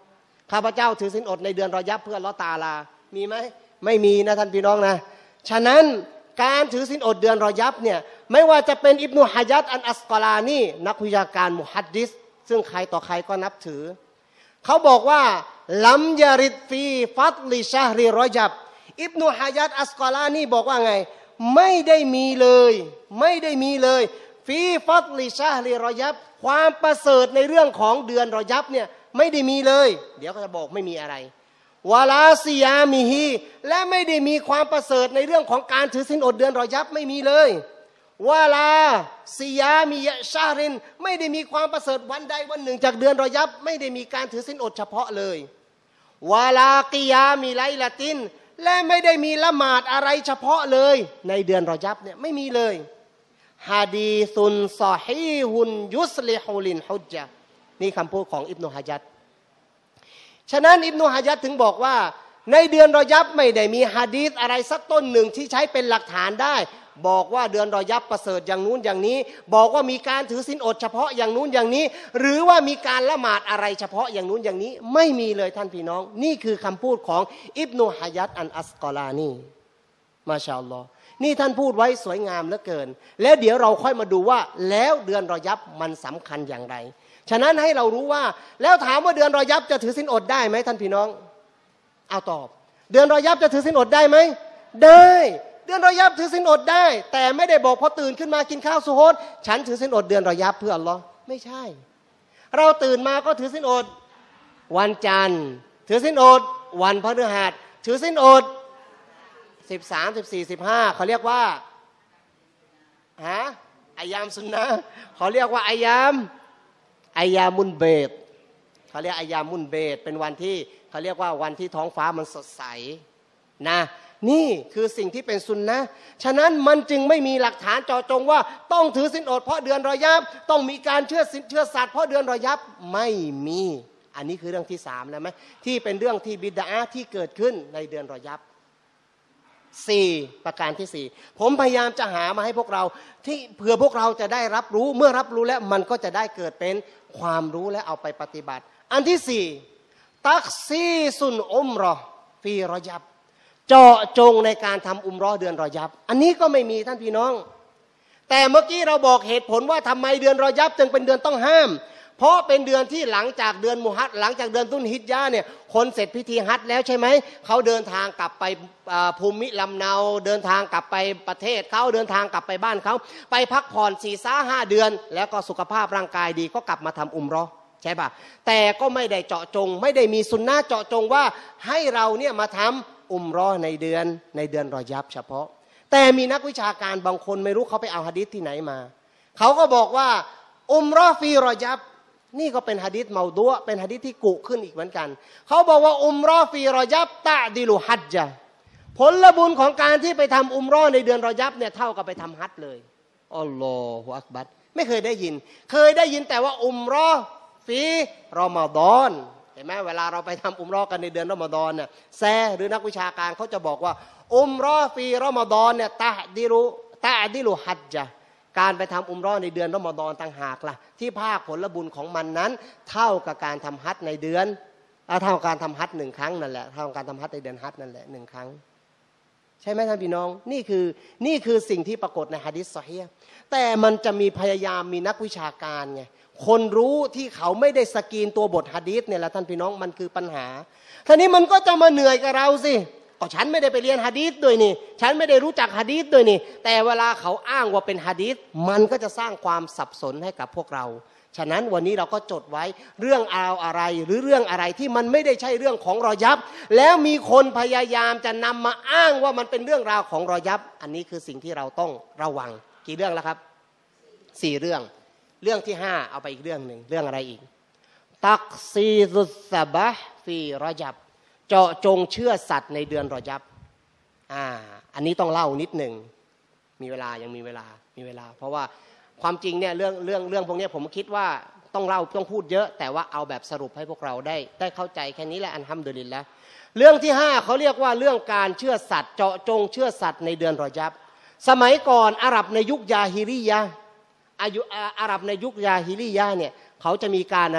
Speaker 2: ข้าพเจ้าถือศีลอดในเดือนรอยับเพื่ออัลเลาะห์ตะอาลามีไหมไม่มีนะท่านพี่น้องนะฉะนั้นการถือศีลอดเดือนรอยับเนี่ยไม่ว่าจะเป็นอิบนุฮะญัรอันอัสกอลานีนักวิชาการมุฮัดดิษซึ่งใครต่อใครก็นับถือเขาบอกว่าลัมยาริดฟีฟัตลิชะฮริรอญับอิบนุฮะญัรอัสกอลานีบอกว่าไงไม่ได้มีเลยไม่ได้มีเลยฟีฟัตลิชะฮริรอญับความประเสริฐในเรื่องของเดือนรอยับเนี่ยไม่ได้มีเลยเดี๋ยวก็จะบอกไม่มีอะไรวาลาซิยามิฮีและไม่ได้มีความประเสริฐในเรื่องของการถือศีลอดเดือนรอยับไม่มีเลยวาลาซิยามิยะชารินไม่ได้มีความประเสริฐวันใดวันหนึ่งจากเดือนรอยับไม่ได้มีการถือศีลอดเฉพาะเลยวาลากิยามิไลลาตินและไม่ได้มีละหมาดอะไรเฉพาะเลยในเดือนรอยับเนี่ยไม่มีเลยฮะดีซุนซอฮีฮุนยุสลิฮูลินฮุจญะนี่คำพูดของอิบนุฮะญัรฉะนั้นอิบนุฮะญัรถึงบอกว่าในเดือนรอยับไม่ได้มีหะดีษอะไรสักต้นหนึ่งที่ใช้เป็นหลักฐานได้บอกว่าเดือนรอยับประเสริฐอย่างนู้นอย่างนี้บอกว่ามีการถือศีลอดเฉพาะอย่างนู้นอย่างนี้หรือว่ามีการละหมาดอะไรเฉพาะอย่างนู้นอย่างนี้ไม่มีเลยท่านพี่น้องนี่คือคำพูดของอิบนุฮะญัรอันอัสกอลานีมาชาอัลลอฮ์นี่ท่านพูดไว้สวยงามเหลือเกินแล้วเดี๋ยวเราค่อยมาดูว่าแล้วเดือนรอยับมันสำคัญอย่างไรฉะนั้นให้เรารู้ว่าแล้วถามว่าเดือนรอยับจะถือศีลอดได้ไหมท่านพี่น้องเอาตอบเดือนรอยับจะถือศีลอดได้ไหมได้เดือนรอยับถือศีลอดได้แต่ไม่ได้บอกพอตื่นขึ้นมากินข้าวซุฮรฉันถือศีลอดเดือนรอยับเพื่ออัลลอฮ์ไม่ใช่เราตื่นมาก็ถือศีลอดวันจันทร์ถือศีลอดวันพฤหัสถือศีลอดสิบสามสิบสี่สิบห้าเขาเรียกว่าฮะอายามซุนนะเขาเรียกว่าอายามอายามุนเบตเขาเรียกอายามุนเบตเป็นวันที่เขาเรียกว่าวันที่ท้องฟ้ามันสดใสนะนี่คือสิ่งที่เป็นซุนนะฉะนั้นมันจึงไม่มีหลักฐานเจาะจงว่าต้องถือศีลอดเพราะเดือนรอยับต้องมีการเชื่อเชื่อสัตว์เพราะเดือนรอยับไม่มีอันนี้คือเรื่องที่สามแล้วไหมที่เป็นเรื่องที่บิดาอะห์ที่เกิดขึ้นในเดือนรอยับสี่ประการที่สี่ผมพยายามจะหามาให้พวกเราที่เพื่อพวกเราจะได้รับรู้เมื่อรับรู้แล้วมันก็จะได้เกิดเป็นความรู้และเอาไปปฏิบัติอันที่สี่ตักซีซุนอุมรอฟีรอยับเจาะจงในการทำอุมรอเดือนรอยับอันนี้ก็ไม่มีท่านพี่น้องแต่เมื่อกี้เราบอกเหตุผลว่าทำไมเดือนรอยับจึงเป็นเดือนต้องห้ามเพราะเป็นเดือนที่หลังจากเดือนมุฮัรรอมหลังจากเดือนตุลฮิจญะห์เนี่ยคนเสร็จพิธีฮัจญ์แล้วใช่ไหมเขาเดินทางกลับไปภูมิลำเนาเดินทางกลับไปประเทศเขาเดินทางกลับไปบ้านเขาไปพักผ่อนสี่ซ่าห้าเดือนแล้วก็สุขภาพร่างกายดีก็กลับมาทำอุมเราะห์ใช่ป่ะแต่ก็ไม่ได้เจาะจงไม่ได้มีสุนนะเจาะจงว่าให้เราเนี่ยมาทำอุมเราะห์ในเดือนในเดือนรอยับเฉพาะแต่มีนักวิชาการบางคนไม่รู้เขาไปเอาหะดีษที่ไหนมาเขาก็บอกว่าอุมเราะห์ฟีรอยับนี่ก็เป็นหะดีษเมาดุอ์เป็นหะดีษที่กุขึ้นอีกเหมือนกันเขาบอกว่าอุมเราะห์ฟีรอยับตะดิลุฮัจญะผลบุญของการที่ไปทำอุมเราะห์ในเดือนรอยับเนี่ยเท่ากับไปทำฮัจญ์เลยอัลลอฮฺอักบัรไม่เคยได้ยินเคยได้ยินแต่ว่าอุมเราะห์ฟีรอมฎอนเห็นไหมเวลาเราไปทำอุมเราะห์กันในเดือนรอมฎอนเนี่ยแซหรือนักวิชาการเขาจะบอกว่าอุมเราะห์ฟีรอมฎอนเนี่ยตะดิลุตะดิลุฮัจญะการไปทำอุมเราะห์ในเดือนรอมฎอนต่างหากล่ะที่ภาคผลบุญของมันนั้นเท่ากับการทำฮัจญ์ในเดือนเท่ากับการทำฮัจญ์หนึ่งครั้งนั่นแหละเท่ากับการทำฮัจญ์ในเดือนฮัจญ์นั่นแหละหนึ่งครั้งใช่ไหมท่านพี่น้องนี่คือนี่คือสิ่งที่ปรากฏในหะดีษซอฮีฮ์แต่มันจะมีพยายามมีนักวิชาการไงคนรู้ที่เขาไม่ได้สกรีนตัวบทหะดีษเนี่ยแหละท่านพี่น้องมันคือปัญหาทีนี้มันก็จะมาเหนื่อยกับเราสิก็ฉันไม่ได้ไปเรียนหะดีษด้วยนี่ฉันไม่ได้รู้จักหะดีษด้วยนี่แต่เวลาเขาอ้างว่าเป็นหะดีษมันก็จะสร้างความสับสนให้กับพวกเราฉะนั้นวันนี้เราก็จดไว้เรื่องเอาอะไรหรือเรื่องอะไรที่มันไม่ได้ใช่เรื่องของรอยับแล้วมีคนพยายามจะนำมาอ้างว่ามันเป็นเรื่องราวของรอยับอันนี้คือสิ่งที่เราต้องระวังกี่เรื่องแล้วครับสี่เรื่องเรื่องที่ห้าเอาไปอีกเรื่องหนึ่งเรื่องอะไรอีกตักซีซุสซะบะห์ฟีรอยับเจาะจงเชื่อสัตว์ในเดือนรอยับอ่าอันนี้ต้องเล่านิดหนึ่งมีเวลายังมีเวลามีเวลาเพราะว่าความจริงเนี่ยเรื่องเรื่องเรื่องพวกนี้ผมคิดว่าต้องเล่าต้องพูดเยอะแต่ว่าเอาแบบสรุปให้พวกเราได้ได้เข้าใจแค่นี้แหละอัลฮัมดุลิลละห์เรื่องที่ห้าเขาเรียกว่าเรื่องการเชื่อสัตว์เจาะจงเชื่อสัตว์ในเดือนรอยับสมัยก่อนอาหรับในยุคยาฮิลิยะห์อายุอาหรับในยุคยาฮิลิยะห์เนี่ยเขาจะมีการอะไร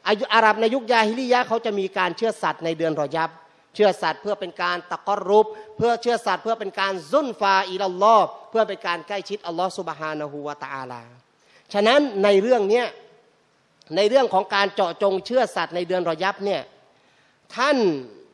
Speaker 2: อาหรับในยุคยาฮิลิยะห์เขาจะมีการเชื่อสัตว์ในเดือนรอญับเชื่อสัตว์เพื่อเป็นการตะกอรุบเพื่อเชื่อสัตว์เพื่อเป็นการซุนฟาอิลัลลอฮ์เพื่อเป็นการใกล้ชิดอัลลอฮ์ซุบฮานะฮูวะตะอาลาฉะนั้นในเรื่องนี้ในเรื่องของการเจาะจงเชื่อสัตว์ในเดือนรอญับเนี่ยท่าน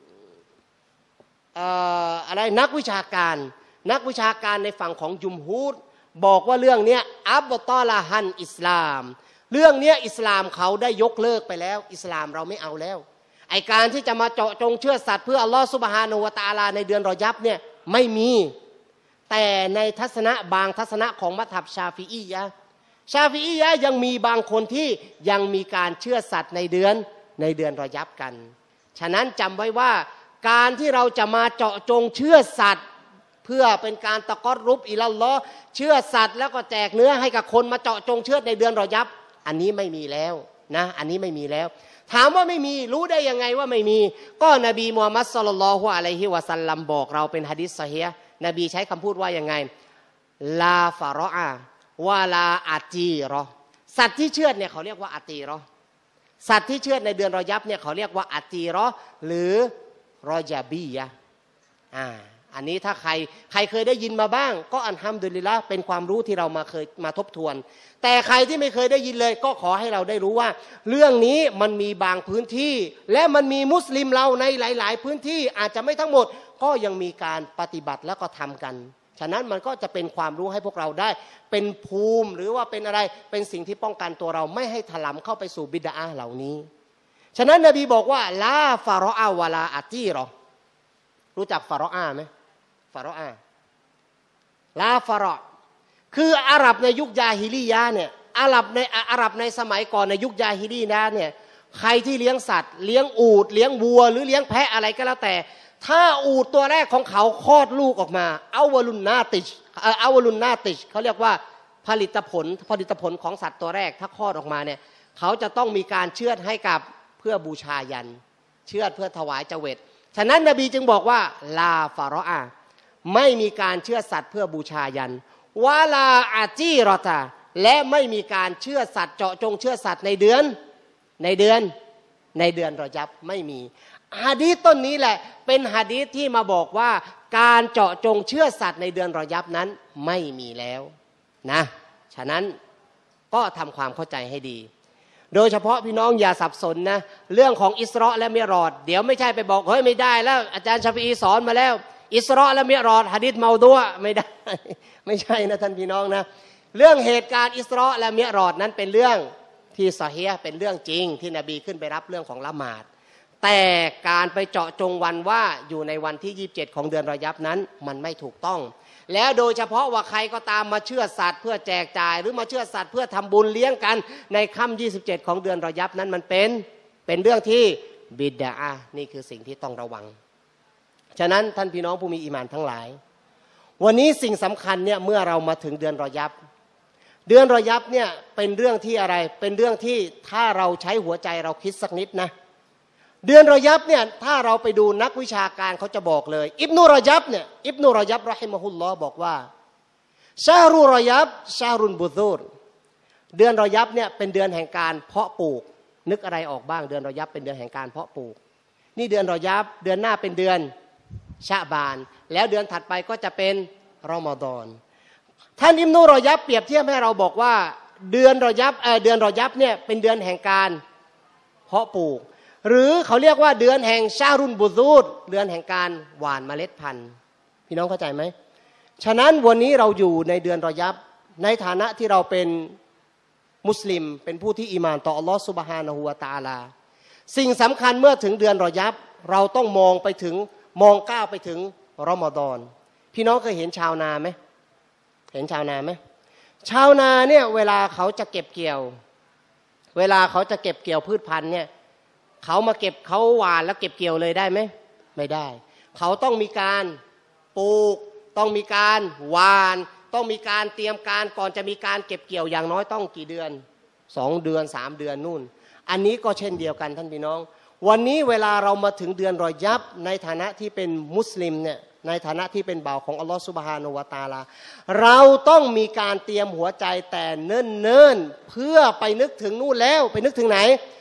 Speaker 2: อะไรนักวิชาการนักวิชาการในฝั่งของยุมฮูรบอกว่าเรื่องนี้อับตอลาฮันอิสลามเรื่องนี้อิสลามเขาได้ยกเลิกไปแล้วอิสลามเราไม่เอาแล้วไอการที่จะมาเจาะจงเชื่อสัตว์เพื่ออัลลอฮฺซุบฮานะฮูวะตะอาลาในเดือนรอญับเนี่ยไม่มีแต่ในทัศนะบางทัศนะของมัธยับชาฟิอียะห์ชาฟิอียะห์ยังมีบางคนที่ยังมีการเชื่อสัตว์ในเดือนในเดือนรอญับกันฉะนั้นจำไว้ว่าการที่เราจะมาเจาะจงเชื่อสัตว์เพื่อเป็นการตะกอรุบอิลัลลอฮ์เชื่อสัตว์แล้วก็แจกเนื้อให้กับคนมาเจาะจงเชื่อในเดือนรอญับอันนี้ไม่มีแล้วนะอันนี้ไม่มีแล้วถามว่าไม่มีรู้ได้ยังไงว่าไม่มีก็นบีมูฮัมมัดศ็อลลัลลอฮุอะลัยฮิวะซัลลัมบอกเราเป็นหะดีษซอฮีฮ์นบีใช้คำพูดว่ายังไงลาฟารออะวะลาอาจีรอสัตว์ที่เชื่อดเนี่ยเขาเรียกว่าอาตีรอสัตว์ที่เชื่อดในเดือนรอญับเนี่ยเขาเรียกว่าอาตีรอหรือรอญาบียะอ่าอันนี้ถ้าใครใครเคยได้ยินมาบ้างก็อัลฮัมดุลิลละห์เป็นความรู้ที่เรามาเคยมาทบทวนแต่ใครที่ไม่เคยได้ยินเลยก็ขอให้เราได้รู้ว่าเรื่องนี้มันมีบางพื้นที่และมันมีมุสลิมเราในหลายๆพื้นที่อาจจะไม่ทั้งหมดก็ยังมีการปฏิบัติแล้วก็ทำกันฉะนั้นมันก็จะเป็นความรู้ให้พวกเราได้เป็นภูมิหรือว่าเป็นอะไรเป็นสิ่งที่ป้องกันตัวเราไม่ให้ถลำเข้าไปสู่บิดอะห์เหล่านี้ฉะนั้นนบีบอกว่าลาฟารออะวะลาอาตีรอรู้จักฟารออะไหมฟารออะลาฟารอคืออาหรับในยุคยาฮิลียะห์เนี่ยอาหรับในอาหรับในสมัยก่อนในยุคยาฮิลียะห์เนี่ยใครที่เลี้ยงสัตว์เลี้ยงอูฐเลี้ยงวัวหรือเลี้ยงแพะอะไรก็แล้วแต่ถ้าอูฐตัวแรกของเขาคลอดลูกออกมาอัวลุนนาติชอัวลุนนาติชเขาเรียกว่าผลิตผลผลิตผลของสัตว์ตัวแรกถ้าคลอดออกมาเนี่ยเขาจะต้องมีการเชือดให้กับเพื่อบูชายันเชือดเพื่อถวายเจวิตฉะนั้นนบีจึงบอกว่าลาฟารออะไม่มีการเชือดสัตว์เพื่อบูชายันวาลาอาจีรอตาและไม่มีการเชื่อสัตว์เจาะจงเชื่อสัตว์ในเดือนในเดือนในเดือนรอญับไม่มีหะดีษต้นนี้แหละเป็นหะดีษที่มาบอกว่าการเจาะจงเชื่อสัตว์ในเดือนรอญับนั้นไม่มีแล้วนะฉะนั้นก็ทำความเข้าใจให้ดีโดยเฉพาะพี่น้องอย่าสับสนนะเรื่องของอิสรอและมิรอจเดี๋ยวไม่ใช่ไปบอกเฮ้ยไม่ได้แล้วอาจารย์ชาฟีอีสอนมาแล้วอิสรอและมิรอจหะดีษเมาดัวไม่ได้ไม่ใช่นะท่านพี่น้องนะเรื่องเหตุการณ์อิสรอและมิรอจนั้นเป็นเรื่องที่ซอฮีฮ์เป็นเรื่องจริงที่นบีขึ้นไปรับเรื่องของละหมาดแต่การไปเจาะจงวันว่าอยู่ในวันที่ยี่สิบเจ็ดของเดือนรอญับนั้นมันไม่ถูกต้องแล้วโดยเฉพาะว่าใครก็ตามมาเชื่อสัตว์เพื่อแจกจ่ายหรือมาเชื่อสัตว์เพื่อทำบุญเลี้ยงกันในค่ำยี่สิบเจ็ดของเดือนรอญับนั้นมันเป็นเป็นเรื่องที่บิดอะห์นี่คือสิ่งที่ต้องระวังฉะนั้นท่านพี่น้องผู้มีอีหม่านทั้งหลายวันนี้สิ่งสำคัญเนี่ยเมื่อเรามาถึงเดือนรอญับเดือนรอญับเนี่ยเป็นเรื่องที่อะไรเป็นเรื่องที่ถ้าเราใช้หัวใจเราคิดสักนิดนะเดือนรอญับเนี่ยถ้าเราไปดูนักวิชาการเขาจะบอกเลยอิบนุรอญับเนี่ยอิบนุรอญับเราะฮิมะฮุลลอฮ์บอกว่าชาฮรุรอญับชาฮรุนบุซูรเดือนรอญับเนี่ยเป็นเดือนแห่งการเพาะปลูกนึกอะไรออกบ้างเดือนรอญับเป็นเดือนแห่งการเพาะปลูกนี่เดือนรอญับเดือนหน้าเป็นเดือนชะบานแล้วเดือนถัดไปก็จะเป็นรอมฎอนท่านอิบนุรอญับเปรียบเทียบให้เราบอกว่าเดือนรอญับเอ่อเดือนรอญับเนี่ยเป็นเดือนแห่งการเพาะปลูกหรือเขาเรียกว่าเดือนแห่งชารุนบุซูดเดือนแห่งการหว่านเมล็ดพันธุ์พี่น้องเข้าใจไหมฉะนั้นวันนี้เราอยู่ในเดือนรอญับในฐานะที่เราเป็นมุสลิมเป็นผู้ที่อีหม่านต่ออัลลอฮฺซุบฮานะฮูวะตะอาลาสิ่งสำคัญเมื่อถึงเดือนรอญับเราต้องมองไปถึงมองก้าวไปถึงรอมฎอนพี่น้องเคยเห็นชาวนาไหมเห็นชาวนาไหมชาวนาเนี่ยเวลาเขาจะเก็บเกี่ยวเวลาเขาจะเก็บเกี่ยวพืชพันธุ์เนี่ยเขามาเก็บเขาหว่านแล้วเก็บเกี่ยวเลยได้ไหมไม่ได้เขาต้องมีการปลูกต้องมีการหว่านต้องมีการเตรียมการก่อนจะมีการเก็บเกี่ยวอย่างน้อยต้องกี่เดือนสองเดือนสามเดือนนู่นอันนี้ก็เช่นเดียวกันท่านพี่น้องวันนี้เวลาเรามาถึงเดือนรอญับในฐานะที่เป็นมุสลิมเนี่ยในฐานะที่เป็นบ่าวของอัลลอฮฺซุบฮานะฮูวะตะอาลาเราต้องมีการเตรียมหัวใจแต่เนิ่นๆเพื่อไปนึกถึงนู่นแล้วไปนึกถึงไหน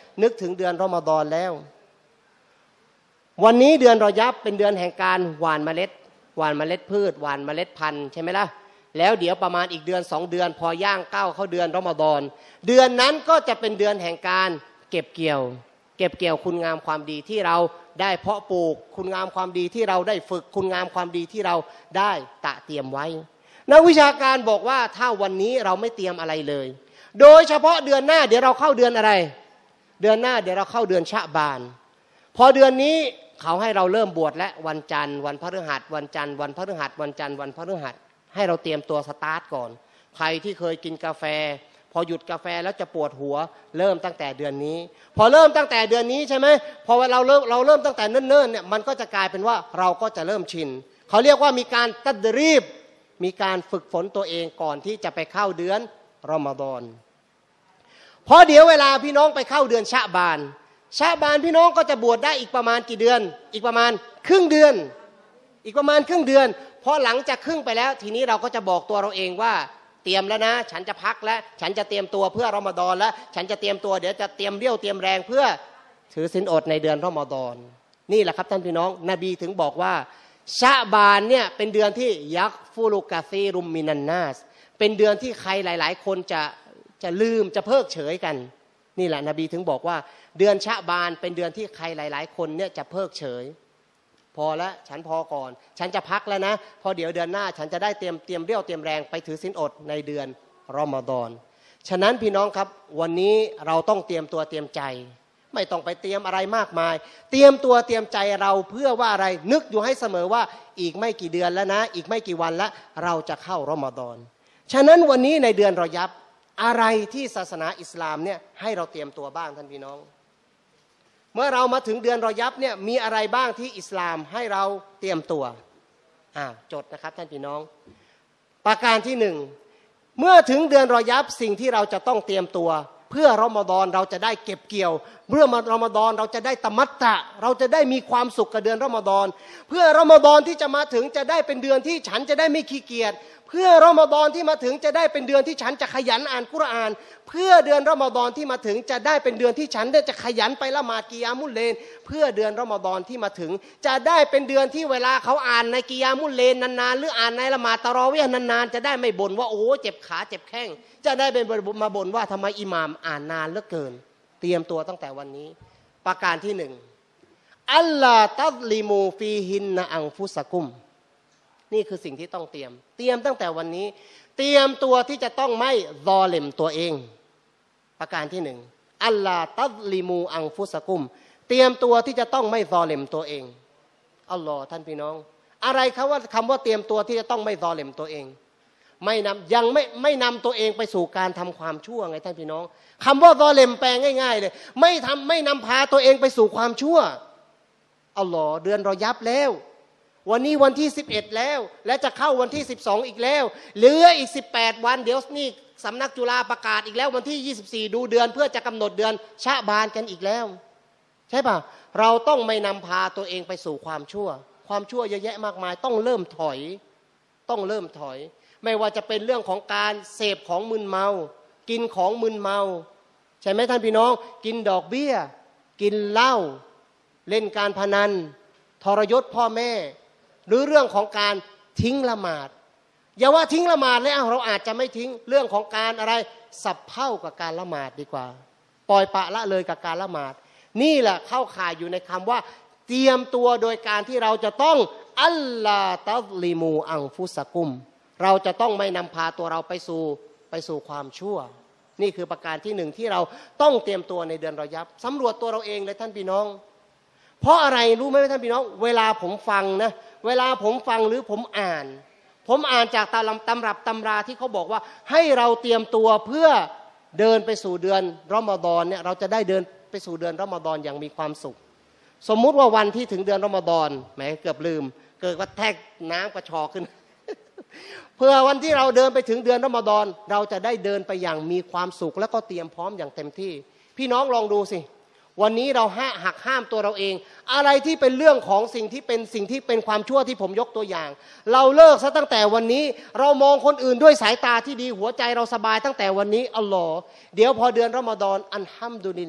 Speaker 2: นึกถึงเดือนรอมฎอนแล้ววันนี้เดือนรอญับเป็นเดือนแห่งการหว่านเมล็ดหว่านเมล็ดพืชหว่านเมล็ดพันธุ์ใช่ไหมล่ะแล้วเดี๋ยวประมาณอีกเดือนสองเดือนพอย่างก้าวเข้าเดือนรอมฎอนเดือนนั้นก็จะเป็นเดือนแห่งการเก็บเกี่ยวเก็บเกี่ยวคุณงามความดีที่เราได้เพาะปลูกคุณงามความดีที่เราได้ฝึกคุณงามความดีที่เราได้ตะเตรียมไว้นักวิชาการบอกว่าถ้าวันนี้เราไม่เตรียมอะไรเลยโดยเฉพาะเดือนหน้าเดี๋ยวเราเข้าเดือนอะไรเดือนหน้าเดี๋ยวเราเข้าเดือนชะบานพอเดือนนี้เขาให้เราเริ่มบวชและวันจันทร์วันพฤหัสวันจันทร์วันพฤหัสวันจันทร์วันพฤหัสให้เราเตรียมตัวสตาร์ทก่อนใครที่เคยกินกาแฟพอหยุดกาแฟแล้วจะปวดหัวเริ่มตั้งแต่เดือนนี้พอเริ่มตั้งแต่เดือนนี้ใช่ไหมพอเราเริ่มเราเริ่มตั้งแต่เนิ่นๆเนี่ยมันก็จะกลายเป็นว่าเราก็จะเริ่มชินเขาเรียกว่ามีการตัดรีบมีการฝึกฝนตัวเองก่อนที่จะไปเข้าเดือนรอมฎอนพอเดี๋ยวเวลาพี่น้องไปเข้าเดือนชะบานชะบานพี่น้องก็จะบวชได้อีกประมาณกี่เดือนอีกประมาณครึ่งเดือนอีกประมาณครึ่งเดือนพอหลังจากครึ่งไปแล้วทีนี้เราก็จะบอกตัวเราเองว่าเตรียมแล้วนะฉันจะพักแล้วฉันจะเตรียมตัวเพื่อรอมฎอนแล้วฉันจะเตรียมตัวเดี๋ยวจะเตรียมเรี่ยวเตรียมแรงเพื่อถือศีลอดในเดือนรอมฎอนนี่แหละครับท่านพี่น้องนบีถึงบอกว่าชะบานเนี่ยเป็นเดือนที่ยักฟูลุกาซีรุมมินันนาสเป็นเดือนที่ใครหลายๆคนจะจะลืมจะเพิกเฉยกันนี่แหละนบีถึงบอกว่าเดือนชะบานเป็นเดือนที่ใครหลายๆคนเนี่ยจะเพิกเฉยพอแล้วฉันพอก่อนฉันจะพักแล้วนะพอเดี๋ยวเดือนหน้าฉันจะได้เตรียมเตรียมเรี่ยวเตรียมแรงไปถือศีลอดในเดือนรอมฎอนฉะนั้นพี่น้องครับวันนี้เราต้องเตรียมตัวเตรียมใจไม่ต้องไปเตรียมอะไรมากมายเตรียมตัวเตรียมใจเราเพื่อว่าอะไรนึกอยู่ให้เสมอว่าอีกไม่กี่เดือนแล้วนะอีกไม่กี่วันแล้วเราจะเข้ารอมฎอนฉะนั้นวันนี้ในเดือนรอญับอะไรที่ศาสนาอิสลามเนี่ยให้เราเตรียมตัวบ้างท่านพี่น้องเมื่อเรามาถึงเดือนรอญับเนี่ยมีอะไรบ้างที่อิสลามให้เราเตรียมตัวอ่าจดนะครับท่านพี่น้องประการที่หนึ่งเมื่อถึงเดือนรอญับสิ่งที่เราจะต้องเตรียมตัวเพื่อรอมฎอนเราจะได้เก็บเกี่ยวเมื่อมารอมฎอนเราจะได้ตมัตตะเราจะได้มีความสุขกับเดือนรอมฎอนเพื่อรอมฎอนที่จะมาถึงจะได้เป็นเดือนที่ฉันจะได้ไม่ขี้เกียจเพื่อรอมฎอนที่มาถึงจะได้เป็นเดือนที่ฉันจะขยันอ่านกุรอานเพื่อเดือนรอมฎอนที่มาถึงจะได้เป็นเดือนที่ฉันได้จะขยันไปละหมาดกิยามุลเลนเพื่อเดือนรอมฎอนที่มาถึงจะได้เป็นเดือนที่เวลาเขาอ่านในกิยามุลเลนนานๆหรืออ่านในละหมาดตะรอวีห์นานๆจะได้ไม่บ่นว่าโอ้เจ็บขาเจ็บแข้งจะได้เป็นมาบ่นว่าทำไมอิหม่ามอ่านนานเหลือเกินเตรียมตัวตั้งแต่วันนี้ประการที่หนึ่งอัลลาตัซลิมูฟีฮินนะอังฟุสกุมนี่คือสิ่งที่ต้องเตรียมเตรียมตั้งแต่วันนี้เตรียมตัวที่จะต้องไม่ซอเลมตัวเองประการที่หนึ่งอัลลาตัซลิมูอังฟุสกุมเตรียมตัวที่จะต้องไม่ซอเลมตัวเองอัลลอฮ์ท่านพี่น้องอะไรครับว่าคำว่าเตรียมตัวที่จะต้องไม่ซอเลมตัวเองไม่นำยังไม่ไม่นำตัวเองไปสู่การทำความชั่วไงท่านพี่น้องคำว่าซอเลมแปลง่ายๆเลยไม่ทำไม่นำพาตัวเองไปสู่ความชั่วอัลลอฮ์เดือนรอญับแล้ววันนี้วันที่สิบเอ็ดแล้วและจะเข้าวันที่สิบสองอีกแล้วเหลืออีกสิบแปดวันเดี๋ยวนี่สำนักจุฬาประกาศอีกแล้ววันที่ยี่สิบสี่ดูเดือนเพื่อจะกำหนดเดือนชะบานกันอีกแล้วใช่ป่ะเราต้องไม่นำพาตัวเองไปสู่ความชั่วความชั่วเยอะแยะมากมายต้องเริ่มถอยต้องเริ่มถอยไม่ว่าจะเป็นเรื่องของการเสพของมึนเมากินของมึนเมาใช่ไหมท่านพี่น้องกินดอกเบี้ยกินเหล้าเล่นการพนันทรยศพ่อแม่หรือเรื่องของการทิ้งละหมาดอย่าว่าทิ้งละหมาดเลยเราอาจจะไม่ทิ้งเรื่องของการอะไรสับเพ่ากับการละหมาดดีกว่าปล่อยปะละเลยกับการละหมาดนี่แหละเข้าข่ายอยู่ในคำว่าเตรียมตัวโดยการที่เราจะต้องอัลลาตัซลิมูอังฟุสกุมเราจะต้องไม่นำพาตัวเราไปสู่ไปสู่ความชั่วนี่คือประการที่หนึ่งที่เราต้องเตรียมตัวในเดือนรอญับสำรวจตัวเราเองเลยท่านพี่น้องเพราะอะไรรู้ไหมท่านพี่น้องเวลาผมฟังนะเวลาผมฟังหรือผมอ่านผมอ่านจากตำรับตำรับตำราที่เขาบอกว่าให้เราเตรียมตัวเพื่อเดินไปสู่เดือนรอมฎอนเนี่ยเราจะได้เดินไปสู่เดือนรอมฎอนอย่างมีความสุขสมมุติว่าวันที่ถึงเดือนรอมฎอนแหมเกือบลืมเกิดว่าแทกน้ำกระชอขึ้น เพื่อวันที่เราเดินไปถึงเดือนรอมฎอนเราจะได้เดินไปอย่างมีความสุขแล้วก็เตรียมพร้อมอย่างเต็มที่พี่น้องลองดูสิวันนี้เราหักห้ามตัวเราเองอะไรที่เป็นเรื่องของสิ่งที่เป็นสิ่งที่เป็นความชั่วที่ผมยกตัวอย่างเราเลิกซะตั้งแต่วันนี้เรามองคนอื่นด้วยสายตาที่ดีหัวใจเราสบายตั้งแต่วันนี้อัลลอฮ์เดี๋ยวพอเดือนรอมฎอนอัลฮัมดุลิลละห์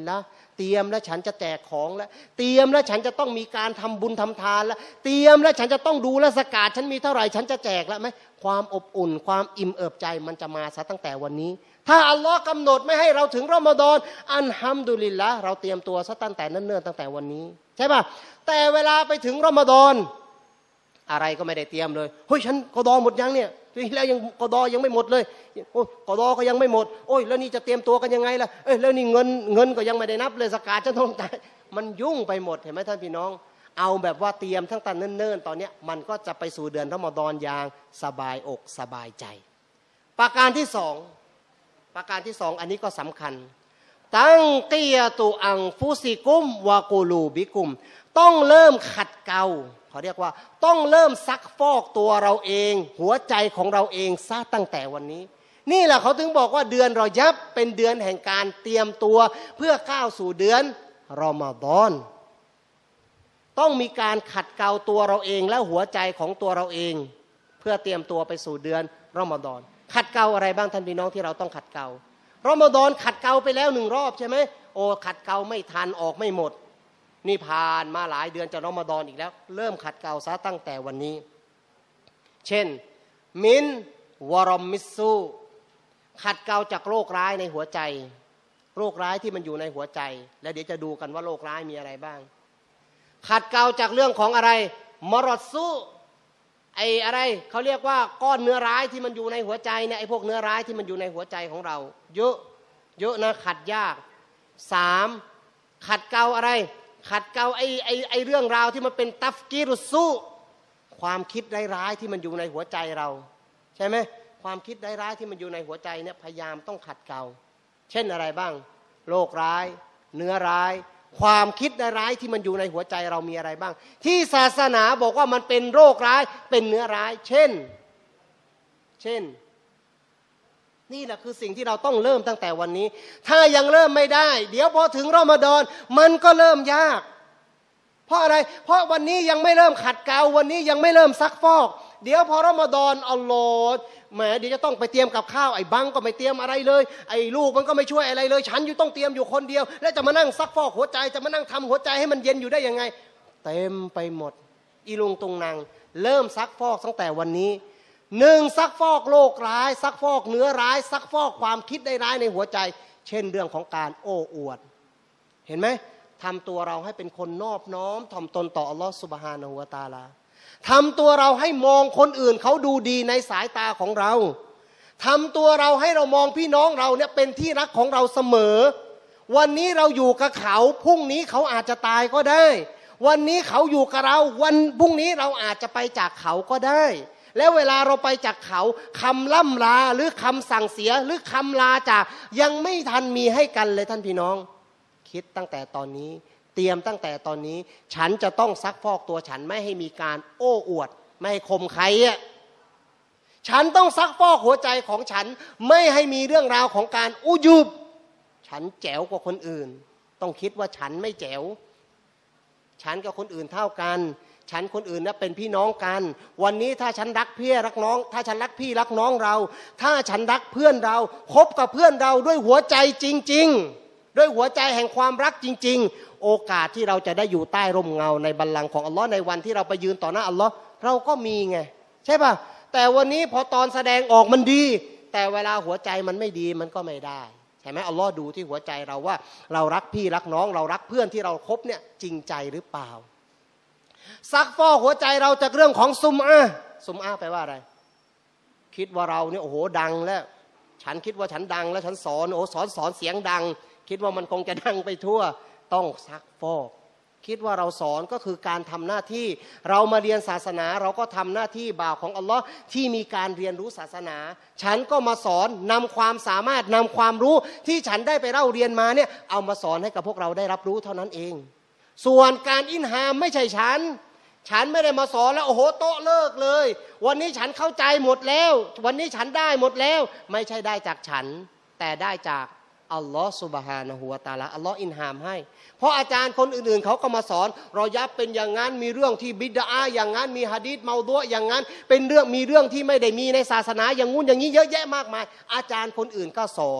Speaker 2: เตรียมแล้วฉันจะแจกของแล้วเตรียมแล้วฉันจะต้องมีการทำบุญทำทานแล้วเตรียมแล้วฉันจะต้องดูแลสกาดฉันมีเท่าไหร่ฉันจะแจกแล้วไหมความอบอุ่นความอิ่มเอิบใจมันจะมาซะตั้งแต่วันนี้ถ้าอัลลอฮ์กำหนดไม่ให้เราถึงรอมฎอนอัลฮัมดุลิลละเราเตรียมตัวซะตั้งแต่เนิ่นๆตั้งแต่วันนี้ใช่ป่ะแต่เวลาไปถึงรอมฎอนอะไรก็ไม่ได้เตรียมเลยเฮ้ยฉันกอฎอหมดยังเนี่ยปีที่แล้วยังกอฎอยังไม่หมดเลยโอ้กอฎอก็ยังไม่หมดโอ้ยแล้วนี่จะเตรียมตัวกันยังไงล่ะเอ้ยแล้วนี่เงินเงินก็ยังไม่ได้นับเลยสกาดฉันต้องจ่ายมันยุ่งไปหมดเห็นไหมท่านพี่น้องเอาแบบว่าเตรียมทั้งแต่เนิ่นๆตอนนี้มันก็จะไปสู่เดือนรอมฎอนอย่างสบายอกสบายใจประการที่สองประการที่สองอันนี้ก็สำคัญตั้งกียตุอังฟุซิกุมวากูลูบิกุมต้องเริ่มขัดเกลาเขาเรียกว่าต้องเริ่มซักฟอกตัวเราเองหัวใจของเราเองซะตั้งแต่วันนี้นี่แหละเขาถึงบอกว่าเดือนรอญับเป็นเดือนแห่งการเตรียมตัวเพื่อก้าวสู่เดือนรอมฎอนต้องมีการขัดเกลาตัวเราเองและหัวใจของตัวเราเองเพื่อเตรียมตัวไปสู่เดือนรอมฎอนขัดเกลาอะไรบ้างท่านพี่น้องที่เราต้องขัดเกลารอมฎอนขัดเกลาไปแล้วหนึ่งรอบใช่ไหมโอ้ขัดเกลาไม่ทันออกไม่หมดนี่ผ่านมาหลายเดือนจะรอมฎอนอีกแล้วเริ่มขัดเกลาซะตั้งแต่วันนี้เช่นมินวารมิสูขัดเกลาจากโรคร้ายในหัวใจโรคร้ายที่มันอยู่ในหัวใจและเดี๋ยวจะดูกันว่าโรคร้ายมีอะไรบ้างขัดเกลาจากเรื่องของอะไรมรดซุไอ้อะไรเขาเรียกว่าก้อนเนื้อร้ายที่มันอยู่ในหัวใจเนี่ยไอ้พวกเนื้อร้ายที่มันอยู่ในหัวใจของเราเยอะเยอะนะขัดยากสามขัดเกลาอะไรขัดเกลาไอ้ไอ้ไอ้เรื่องราวที่มันเป็นตัฟกีรุซุความคิดร้ายๆที่มันอยู่ในหัวใจเราใช่ไหมความคิดร้ายๆที่มันอยู่ในหัวใจเนี่ยพยายามต้องขัดเกลาเช่นอะไรบ้างโรคร้ายเนื้อร้ายความคิดร้ายที่มันอยู่ในหัวใจเรามีอะไรบ้างที่ศาสนาบอกว่ามันเป็นโรคร้ายเป็นเนื้อร้ายเช่นเช่นนี่แหละคือสิ่งที่เราต้องเริ่มตั้งแต่วันนี้ถ้ายังเริ่มไม่ได้เดี๋ยวพอถึงรอมฎอนมันก็เริ่มยากเพราะอะไรเพราะวันนี้ยังไม่เริ่มขัดเกลาวันนี้ยังไม่เริ่มซักฟอกเดี๋ยวพอรอมฎอนอัลลอฮ์แหมเดี๋ยวจะต้องไปเตรียมกับข้าวไอ้บังก็ไม่เตรียมอะไรเลยไอ้ลูกมันก็ไม่ช่วยอะไรเลยฉันอยู่ต้องเตรียมอยู่คนเดียวแล้วจะมานั่งซักฟอกหัวใจจะมานั่งทำหัวใจให้มันเย็นอยู่ได้ยังไงเต็มไปหมดอีลุงตุงนางเริ่มซักฟอกตั้งแต่วันนี้หนึ่งซักฟอกโรคร้ายซักฟอกเนื้อร้ายซักฟอกความคิดได้ร้ายในหัวใจเช่นเรื่องของการโอ้อวดเห็นไหมทำตัวเราให้เป็นคนนอบน้อมถ่อมตนต่ออัลลอฮฺซุบฮานะฮูวะตะอาลาทำตัวเราให้มองคนอื่นเขาดูดีในสายตาของเราทำตัวเราให้เรามองพี่น้องเราเนี่ยเป็นที่รักของเราเสมอวันนี้เราอยู่กับเขาพรุ่งนี้เขาอาจจะตายก็ได้วันนี้เขาอยู่กับเราวันพรุ่งนี้เราอาจจะไปจากเขาก็ได้แล้วเวลาเราไปจากเขาคำล่ำลาหรือคำสั่งเสียหรือคำลาจากยังไม่ทันมีให้กันเลยท่านพี่น้องคิดตั้งแต่ตอนนี้เตรียมตั้งแต่ตอนนี้ฉันจะต้องซักฟอกตัวฉันไม่ให้มีการโอ้อวดไม่ให้ข่มใครอ่ะฉันต้องซักฟอกหัวใจของฉันไม่ให้มีเรื่องราวของการอุยุบฉันแจ๋วกว่าคนอื่นต้องคิดว่าฉันไม่แจ๋วฉันกับคนอื่นเท่ากันฉันคนอื่นนะเป็นพี่น้องกันวันนี้ถ้าฉันรักพี่รักน้องถ้าฉันรักพี่รักน้องเราถ้าฉันรักเพื่อนเราคบกับเพื่อนเราด้วยหัวใจจริงๆด้วยหัวใจแห่งความรักจริงๆโอกาสที่เราจะได้อยู่ใต้ร่มเงาในบัลลังก์ของอัลลอฮ์ในวันที่เราไปยืนต่อหน้าอัลลอฮ์เราก็มีไงใช่ป่ะแต่วันนี้พอตอนแสดงออกมันดีแต่เวลาหัวใจมันไม่ดีมันก็ไม่ได้ใช่ไหมอัลลอฮ์ดูที่หัวใจเราว่าเรารักพี่รักน้องเรารักเพื่อนที่เราคบเนี่ยจริงใจหรือเปล่าซักฟอกหัวใจเราจากเรื่องของซุมอะซุมอะแปลว่าอะไรคิดว่าเราเนี่ยโอ้โหดังแล้วฉันคิดว่าฉันดังแล้วฉันสอนโอ้สอนสอนเสียงดังคิดว่ามันคงจะดังไปทั่วต้องซักฟอกคิดว่าเราสอนก็คือการทำหน้าที่เรามาเรียนศาสนาเราก็ทำหน้าที่บ่าวของอัลลอฮ์ที่มีการเรียนรู้ศาสนาฉันก็มาสอนนำความสามารถนำความรู้ที่ฉันได้ไปเล่าเรียนมาเนี่ยเอามาสอนให้กับพวกเราได้รับรู้เท่านั้นเองส่วนการอินฮามไม่ใช่ฉันฉันไม่ได้มาสอนแล้วโอ้โหโต๊ะเลิกเลยวันนี้ฉันเข้าใจหมดแล้ววันนี้ฉันได้หมดแล้วไม่ใช่ได้จากฉันแต่ได้จากอัลลอฮฺซุบฮานะฮูวะตะอาลาอัลลอฮฺอินฮามให้เพราะอาจารย์คนอื่นๆเขาก็มาสอนรอยับเป็นอย่างนั้นมีเรื่องที่บิดาอย่างนั้นมีหะดีษเมาดุอย่างนั้นเป็นเรื่องมีเรื่องที่ไม่ได้มีในศาสนาอย่างงู้นอย่างนี้เยอะแยะมากมายอาจารย์คนอื่นก็สอน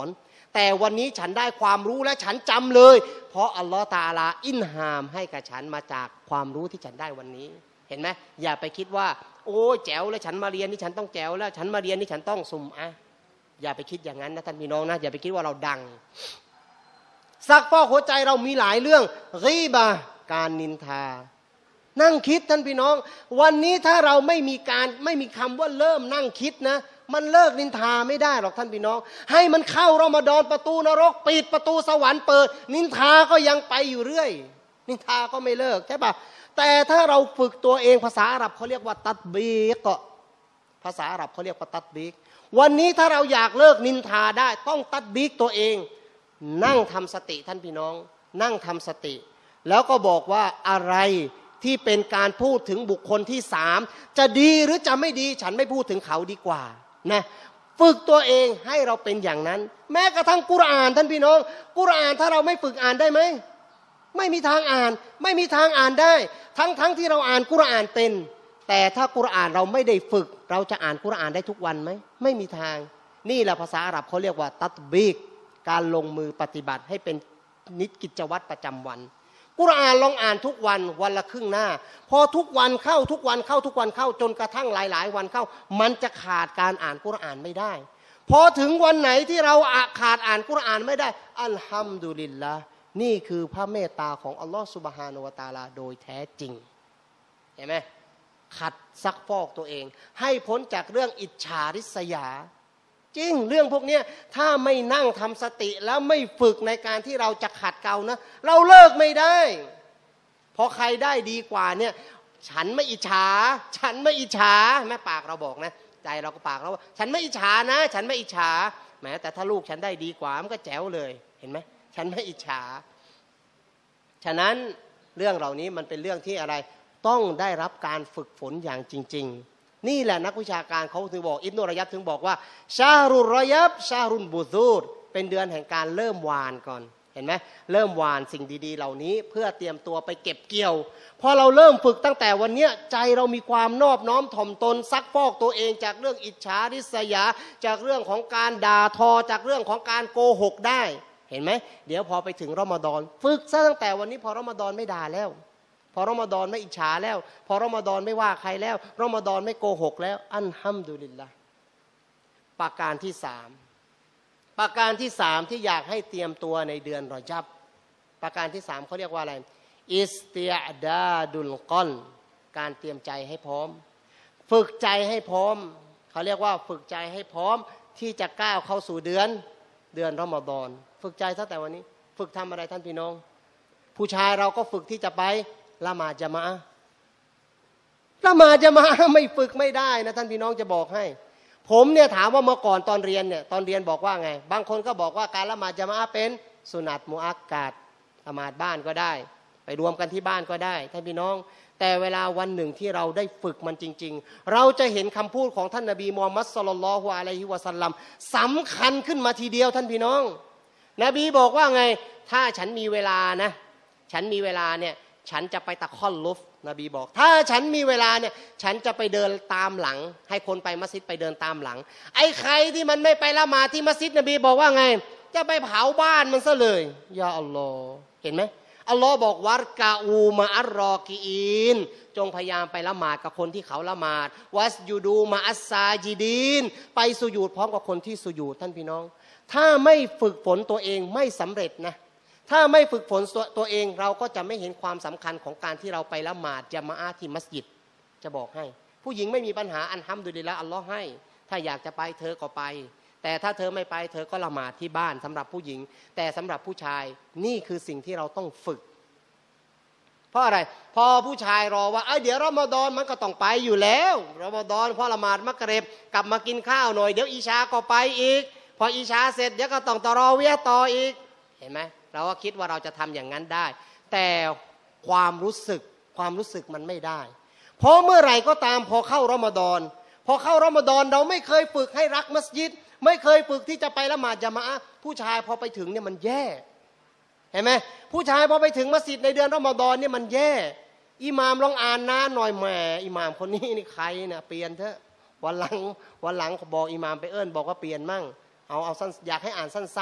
Speaker 2: แต่วันนี้ฉันได้ความรู้และฉันจำเลย เพราะอัลลอฮฺตะอาลาอินฮามให้กับฉันมาจากความรู้ที่ฉันได้วันนี้เห็นไหมอย่าไปคิดว่าโอ้แจ๋วแล้วฉันมาเรียนนี่ฉันต้องแจ๋วแล้วฉันมาเรียนนี่ฉันต้องซุมอะอย่าไปคิดอย่างนั้นนะท่านพี่น้องนะอย่าไปคิดว่าเราดังซักฟอกหัวใจเรามีหลายเรื่องรีบะการนินทานั่งคิดท่านพี่น้องวันนี้ถ้าเราไม่มีการไม่มีคำว่าเริ่มนั่งคิดนะมันเลิกนินทาไม่ได้หรอกท่านพี่น้องให้มันเข้ารอมฎอนประตูนรกปิดประตูสวรรค์เปิดนินทาก็ยังไปอยู่เรื่อยนินทาก็ไม่เลิกใช่ปะแต่ถ้าเราฝึกตัวเองภาษาอาหรับเขาเรียกว่าตัดบีกภาษาอาหรับเขาเรียกว่าตัดบีกวันนี้ถ้าเราอยากเลิกนินทาได้ต้องตัดบีกตัวเองนั่งทำสติท่านพี่น้องนั่งทำสติแล้วก็บอกว่าอะไรที่เป็นการพูดถึงบุคคลที่สามจะดีหรือจะไม่ดีฉันไม่พูดถึงเขาดีกว่านะฝึกตัวเองให้เราเป็นอย่างนั้นแม้กระทั่งกุรอานท่านพี่น้องกุรอานถ้าเราไม่ฝึกอ่านได้ไหมไม่มีทางอ่านไม่มีทางอ่านได้ทั้งทั้งที่เราอ่านกุรอานเป็นแต่ถ้ากุรอานเราไม่ได้ฝึกเราจะอ่านกุรอานได้ทุกวันไหมไม่มีทางนี่แหละภาษาอาหรับเขาเรียกว่าตัตบีกการลงมือปฏิบัติให้เป็นนิจกิจวัตรประจำวันกุรอานลองอ่านทุกวันวันละครึ่งหน้าพอทุกวันเข้าทุกวันเข้าทุกวันเข้าจนกระทั่งหลายๆวันเข้ามันจะขาดการอ่านกุรอานไม่ได้พอถึงวันไหนที่เราขาดอ่านกุรอานไม่ได้อัลฮัมดุลิลละห์นี่คือพระเมตตาของอัลลอฮฺซุบฮานะฮูวะตะอาลาโดยแท้จริงเห็นไหมขัดซักฟอกตัวเองให้พ้นจากเรื่องอิจฉาริษยาจริงเรื่องพวกนี้ถ้าไม่นั่งทำสติแล้วไม่ฝึกในการที่เราจะขัดเกลานะเราเลิกไม่ได้พอใครได้ดีกว่าเนี่ยฉันไม่อิจฉาฉันไม่อิจฉาแม่ปากเราบอกนะใจเราก็ปากเราว่าฉันไม่อิจฉานะฉันไม่อิจฉาแม้แต่ถ้าลูกฉันได้ดีกว่ามันก็แจ๋วเลยเห็นไหมฉันไม่อิจฉาฉะนั้นเรื่องเหล่านี้มันเป็นเรื่องที่อะไรต้องได้รับการฝึกฝนอย่างจริงๆนี่แหละนักวิชาการเขาถึงบอกอิบนุรอยับถึงบอกว่าชารุรอยับชารุนบูซูดเป็นเดือนแห่งการเริ่มวานก่อนเห็นไหมเริ่มวานสิ่งดีๆเหล่านี้เพื่อเตรียมตัวไปเก็บเกี่ยวพอเราเริ่มฝึกตั้งแต่วันนี้ใจเรามีความนอบน้อมถ่อมตนซักฟอกตัวเองจากเรื่องอิจฉาริษยาจากเรื่องของการด่าทอจากเรื่องของการโกหกได้เห็นไหมเดี๋ยวพอไปถึงรอมฎอนฝึกซะตั้งแต่วันนี้พอรอมฎอนไม่ด่าแล้วพอรอมฎอนไม่อิจฉาแล้วพอรอมฎอนไม่ว่าใครแล้วรอมฎอนไม่โกหกแล้วอัลฮัมดุลิลละห์ประการที่สามประการที่สามที่อยากให้เตรียมตัวในเดือนรอญับประการที่สามเขาเรียกว่าอะไรอิสติอดาดุลกอนการเตรียมใจให้พร้อมฝึกใจให้พร้อมเขาเรียกว่าฝึกใจให้พร้อมที่จะก้าวเข้าสู่เดือนเดือนรอมฎอนฝึกใจตั้งแต่วันนี้ฝึกทำอะไรท่านพี่น้องผู้ชายเราก็ฝึกที่จะไปละหมาดญะมาอะห์ละหมาดญะมาอะห์ไม่ฝึกไม่ได้นะท่านพี่น้องจะบอกให้ผมเนี่ยถามว่าเมื่อก่อนตอนเรียนเนี่ยตอนเรียนบอกว่าไงบางคนก็บอกว่าการละหมาดญะมาอะห์เป็นสุนัตมุอักกัดละหมาดบ้านก็ได้ไปรวมกันที่บ้านก็ได้ท่านพี่น้องแต่เวลาวันหนึ่งที่เราได้ฝึกมันจริงๆเราจะเห็นคำพูดของท่านนบีมูฮัมมัดศ็อลลัลลอฮุอะลัยฮิวะซัลลัมสำคัญขึ้นมาทีเดียวท่านพี่น้องนบีบอกว่าไงถ้าฉันมีเวลานะฉันมีเวลาเนี่ยฉันจะไปตะค่อนลุฟนบีบอกถ้าฉันมีเวลาเนี่ยฉันจะไปเดินตามหลังให้คนไปมัสยิดไปเดินตามหลังไอ้ใครที่มันไม่ไปละหมาดที่มัสยิดนบีบอกว่าไงจะไปเผาบ้านมันซะเลยยาอัลลอฮ์เห็นไหมอัลลอฮ์บอกวัรกะอูมาอัลรอกีอินจงพยายามไปละหมาดกับคนที่เขาละหมาดวัสยูดูมาอัสซาจิดีนไปสุญูดพร้อมกับคนที่สุญูดท่านพี่น้องถ้าไม่ฝึกฝนตัวเองไม่สำเร็จนะถ้าไม่ฝึกฝนตัวเองเราก็จะไม่เห็นความสำคัญของการที่เราไปละหมาดญะมาอะห์ที่มัสยิดจะบอกให้ผู้หญิงไม่มีปัญหาอัลฮัมดุลิลละห์อัลลอฮ์ให้ถ้าอยากจะไปเธอก็ไปแต่ถ้าเธอไม่ไปเธอก็ละหมาดที่บ้านสำหรับผู้หญิงแต่สำหรับผู้ชายนี่คือสิ่งที่เราต้องฝึกเพราะอะไรพอผู้ชายรอว่าเอ้ยเดี๋ยวรอมฎอนมันก็ต้องไปอยู่แล้วรอมฎอนพอละหมาดมักริบกลับมากินข้าวหน่อยเดี๋ยวอิชาก็ไปอีกพออิชาเสร็จเดี๋ยวก็ต้องตะเราะวียห์ต่ออีกเห็นไหมเราก็คิดว่าเราจะทำอย่างนั้นได้แต่ความรู้สึกความรู้สึกมันไม่ได้เพราะเมื่อไหร่ก็ตามพอเข้ารอมฎอนพอเข้ารอมฎอนเราไม่เคยฝึกให้รักมัสยิดไม่เคยฝึกที่จะไปละหมาดญะมาอะห์ผู้ชายพอไปถึงเนี่ยมันแย่เห็นไหมผู้ชายพอไปถึงมัสยิดในเดือนรอมฎอนเนี่ยมันแย่อิหม่ามลองอ่านนานหน่อยแหมอิหม่ามคนนี้นี่ใครเนี่ยเปลี่ยนเถอะวันหลังวันหลังบอกอิหม่ามไปเอิ้นบอกว่าเปลี่ยนมั่งเอาเอาสั้นอยากให้อ่านสั้นๆ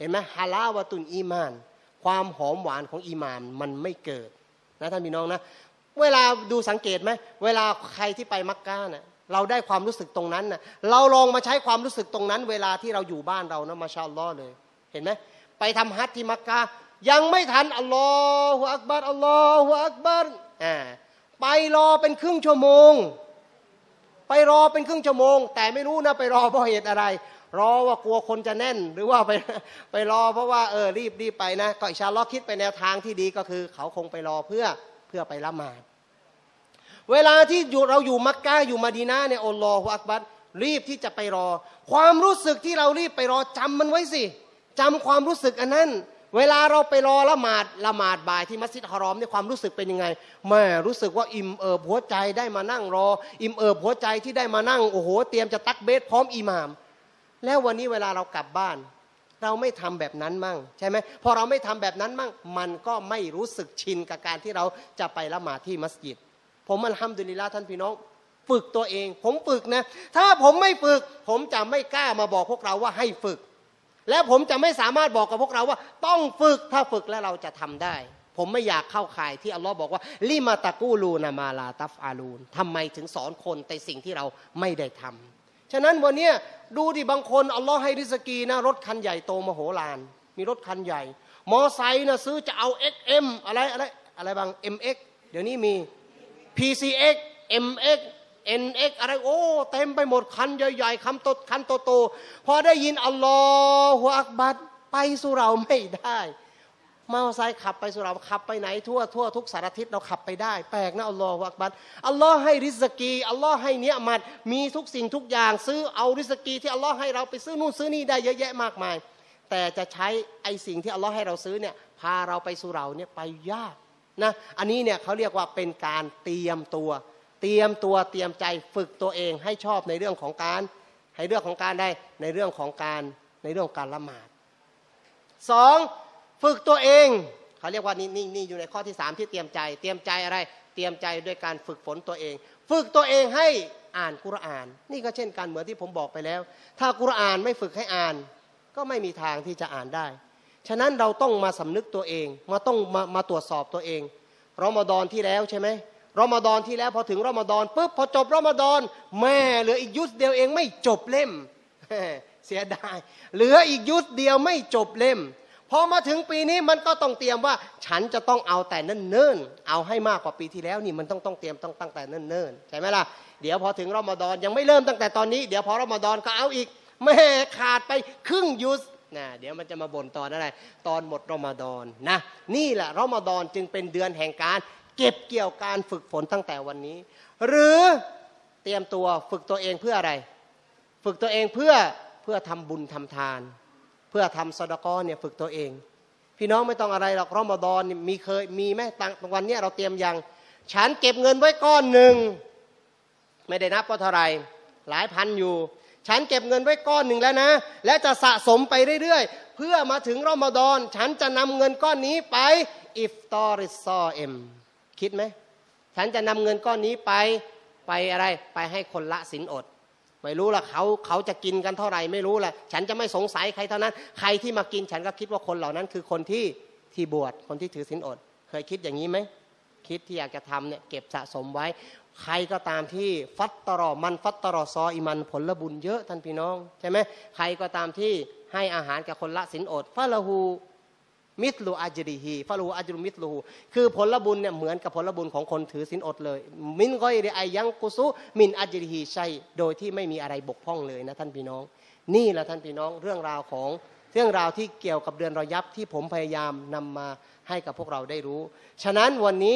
Speaker 2: ห็นไหมฮาลาวะตุนอีมานความหอมหวานของอีมานมันไม่เกิดนะท่านพี่น้องนะเวลาดูสังเกตไหมเวลาใครที่ไปมักกะห์นะเราได้ความรู้สึกตรงนั้นนะเราลองมาใช้ความรู้สึกตรงนั้นเวลาที่เราอยู่บ้านเรานะมาชาอัลลอฮ์เลยเห็นไหมไปทำฮัจญ์ที่มักกะห์ยังไม่ทันอัลลอฮฺอักบัรอัลลอฮฺอักบัรอ่าไปรอเป็นครึ่งชั่วโมงไปรอเป็นครึ่งชั่วโมงแต่ไม่รู้นะไปรอเพราะเหตุอะไรรอว่ากลัวคนจะแน่นหรือว่าไปไปรอเพราะว่าเออรีบรีบไปนะก็อินชาอัลลอฮ์คิดไปแนวทางที่ดีก็คือเขาคงไปรอเพื่อเพื่อไปละหมาดเวลาที่อยู่เราอยู่มักกะห์อยู่มะดีนะห์เนี่ยอัลลอฮฺอักบัรรีบที่จะไปรอความรู้สึกที่เรารีบไปรอจำมันไว้สิจำความรู้สึกอันนั้นเวลาเราไปรอละหมาดละหมาดบ่ายที่มัสยิดฮารอมเนี่ยความรู้สึกเป็นยังไงแม่รู้สึกว่าอิ่มเอิบหัวใจได้มานั่งรออิ่มเอิบหัวใจที่ได้มานั่งโอ้โหเตรียมจะตักเบสพร้อมอิหม่ามแล้ววันนี้เวลาเรากลับบ้านเราไม่ทำแบบนั้นมั่งใช่ไหมพอเราไม่ทำแบบนั้นมั่งมันก็ไม่รู้สึกชินกับการที่เราจะไปละหมาดที่มัสยิดผมอัลฮัมดุลิลละห์ท่านพี่น้องฝึกตัวเองผมฝึกนะถ้าผมไม่ฝึกผมจะไม่กล้ามาบอกพวกเราว่าให้ฝึกและผมจะไม่สามารถบอกกับพวกเราว่าต้องฝึกถ้าฝึกแล้วเราจะทำได้ผมไม่อยากเข้าข่ายที่อัลลอฮ์บอกว่าลิมาตะกูลูนามาลาตัฟอาลูนทำไมถึงสอนคนในสิ่งที่เราไม่ได้ทำฉะนั้นวันนี้ดูดิบางคนอัลลอฮ์ให้ริสกีนะรถคันใหญ่โตมโหฬารมีรถคันใหญ่มอไซค์นะซื้อจะเอา เอ็กซ์ เอ็ม อะไรอะไรอะไรบาง เอ็ม เอ็กซ์ เดี๋ยวนี้มี พี ซี เอ็กซ์ เอ็ม เอ็กซ์เอ็น เอ็กซ์ อะไรโอ้เต็มไปหมดคันใหญ่ๆคันโตคันโตๆพอได้ยินอัลลอฮฺอักบัรไปสู่เราไม่ได้มอเตอร์ไซค์ขับไปสู่เราขับไปไหนทั่วทั่วทุกสารทิศเราขับไปได้แปลกนะอัลลอฮฺอักบัรอัลลอฮ์ให้ริสกีอัลลอฮ์ให้เนียมัตมีทุกสิ่งทุกอย่างซื้อเอาริสกีที่อัลลอฮ์ให้เราไปซื้อนู่นซื้อนี่ได้เยอะแยะมากมายแต่จะใช้ไอ้สิ่งที่อัลลอฮ์ให้เราซื้อเนี่ยพาเราไปสู่เราเนี่ยไปยากนะอันนี้เนี่ยเขาเรียกว่าเป็นการเตรียมตัวเตรียมตัวเตรียมใจฝึกตัวเองให้ชอบในเรื่องของการให้เรื่องของการได้ในเรื่องของการในเรื่องของการละหมาดสองฝึกตัวเองเขาเรียกว่านี่นี่นี่อยู่ในข้อที่สามที่เตรียมใจเตรียมใจอะไรเตรียมใจด้วยการฝึกฝนตัวเองฝึกตัวเองให้อ่านกุรอานนี่ก็เช่นกันเหมือนที่ผมบอกไปแล้วถ้ากุรอานไม่ฝึกให้อ่านก็ไม่มีทางที่จะอ่านได้ฉะนั้นเราต้องมาสำนึกตัวเองมาต้องมามาตรวจสอบตัวเองรอมฎอนที่แล้วใช่ไหมรอมฎอนที่แล้วพอถึงรอมฎอนปุ๊บพอจบรอมฎอนแม่เหลืออีกยุสเดียวเองไม่จบเล่มเสียดายเหลืออีกยุสเดียวไม่จบเล่มพอมาถึงปีนี้มันก็ต้องเตรียมว่าฉันจะต้องเอาแต่เนิ่นๆเอาให้มากกว่าปีที่แล้วนี่มันต้องต้องเตรียมต้องตั้งแต่เนิ่นๆใช่ไหมล่ะเดี๋ยวพอถึงรอมฎอนยังไม่เริ่มตั้งแต่ตอนนี้เดี๋ยวพอรอมฎอนก็เอาอีกแม่ขาดไปครึ่งยุสนะเดี๋ยวมันจะมาบ่นตอนอะไรตอนหมดรอมฎอนนะนี่แหละรอมฎอนจึงเป็นเดือนแห่งการเก็บเกี่ยวการฝึกฝนตั้งแต่วันนี้หรือเตรียมตัวฝึกตัวเองเพื่ออะไรฝึกตัวเองเพื่อเพื่อทำบุญทำทานเพื่อทำซอดาเกาะห์เนี่ยฝึกตัวเองพี่น้องไม่ต้องอะไรหรอกรอมฎอนมีเคยมีไหมตังวันนี้เราเตรียมยังฉันเก็บเงินไว้ก้อนหนึ่งไม่ได้นับว่าเท่าไหร่หลายพันอยู่ฉันเก็บเงินไว้ก้อนหนึ่งแล้วนะและจะสะสมไปเรื่อยๆเพื่อมาถึงรอมฎอนฉันจะนำเงินก้อนนี้ไปอิฟตอริซอเอ็มคิดไหมฉันจะนำเงินก้อนนี้ไปไปอะไรไปให้คนละศีลอดไม่รู้ละเขาเขาจะกินกันเท่าไหร่ไม่รู้ละฉันจะไม่สงสัยใครเท่านั้นใครที่มากินฉันก็คิดว่าคนเหล่านั้นคือคนที่ที่บวชคนที่ถือศีลอดเคยคิดอย่างนี้ไหมคิดที่อยากจะทำเนี่ยเก็บสะสมไว้ใครก็ตามที่ฟัตตรอมันฟัตตรอซออิมันผลบุญเยอะท่านพี่น้องใช่ไหมใครก็ตามที่ให้อาหารกับคนละศีลอดฟะละฮูมิสลูอัจริฮีฟะลูอัจรุมิสลูคือผลบุญเนี่ยเหมือนกับผลบุญของคนถือศีลอดเลยมินกอยริไอยังกุซุมินอัจริฮีใช่โดยที่ไม่มีอะไรบกพร่องเลยนะท่านพี่น้องนี่แหละท่านพี่น้องเรื่องราวของเรื่องราวที่เกี่ยวกับเดือนรอยับที่ผมพยายามนำมาให้กับพวกเราได้รู้ฉะนั้นวันนี้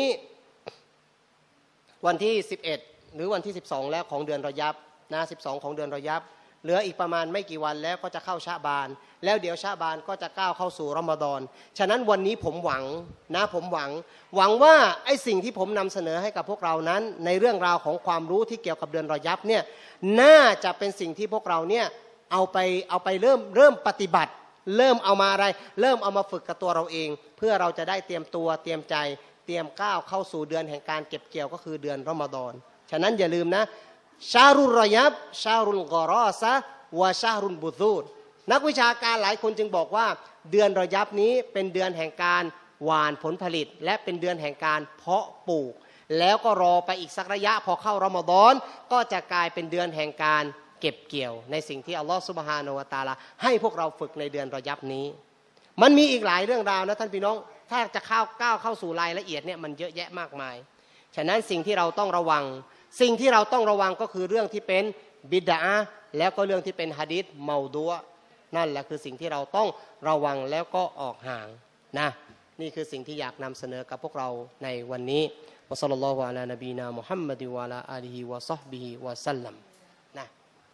Speaker 2: วันที่สิบเอ็ดหรือวันที่สิบสองแล้วของเดือนรอยับนะสิบสองของเดือนรอยับเหลืออีกประมาณไม่กี่วันแล้วก็จะเข้าชะบานแล้วเดี๋ยวชะบานก็จะก้าวเข้าสู่รอมฎอนฉะนั้นวันนี้ผมหวังนะผมหวังหวังว่าไอ้สิ่งที่ผมนำเสนอให้กับพวกเรานั้นในเรื่องราวของความรู้ที่เกี่ยวกับเดือนรอยับเนี่ยน่าจะเป็นสิ่งที่พวกเราเนี่ยเอาไปเอาไปเริ่มเริ่มปฏิบัติเริ่มเอามาอะไรเริ่มเอามาฝึกกับตัวเราเองเพื่อเราจะได้เตรียมตัวเตรียมใจเตรียมก้าวเข้าสู่เดือนแห่งการเก็บเกี่ยวก็คือเดือนรอมฎอนฉะนั้นอย่าลืมนะชารุรอยับชารุลกอรอซะวะชารุลบุซูดนักวิชาการหลายคนจึงบอกว่าเดือนรอยับนี้เป็นเดือนแห่งการหว่านผลผลิตและเป็นเดือนแห่งการเพาะปลูกแล้วก็รอไปอีกสักระยะพอเข้ารอมฎอนก็จะกลายเป็นเดือนแห่งการเก็บเกี่ยวในสิ่งที่อัลลอฮฺซุบฮานะฮูวะตะอาลาให้พวกเราฝึกในเดือนรอยับนี้มันมีอีกหลายเรื่องราวนะท่านพี่น้องถ้าจะเข้าก้าวเข้าสู่รายละเอียดเนี่ยมันเยอะแยะมากมายฉะนั้นสิ่งที่เราต้องระวังสิ่งที่เราต้องระวังก็คือเรื่องที่เป็นบิดาแล้วก็เรื่องที่เป็นหะดีษเมาดัวนั่นแหละคือสิ่งที่เราต้องระวังแล้วก็ออกห่างนะนี่คือสิ่งที่อยากนำเสนอกับพวกเราในวันนี้วะศ็อลลัลลอฮุอะลานบีนามุฮัมมัดวะอะลาอาลีฮิวะศอฮบิฮิวะซัลลัมนะ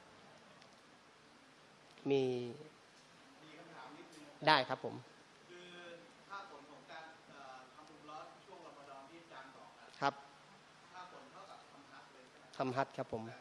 Speaker 2: มีได้ครับผม
Speaker 3: คือค่าผลของการทำบุญร้อนช่วงรอมฎอนที่อาจารย์บอก
Speaker 2: ครับ
Speaker 3: ค่าผลเท่ากับทำฮัจญ์เลย
Speaker 2: ทำฮัจญ์ครับผม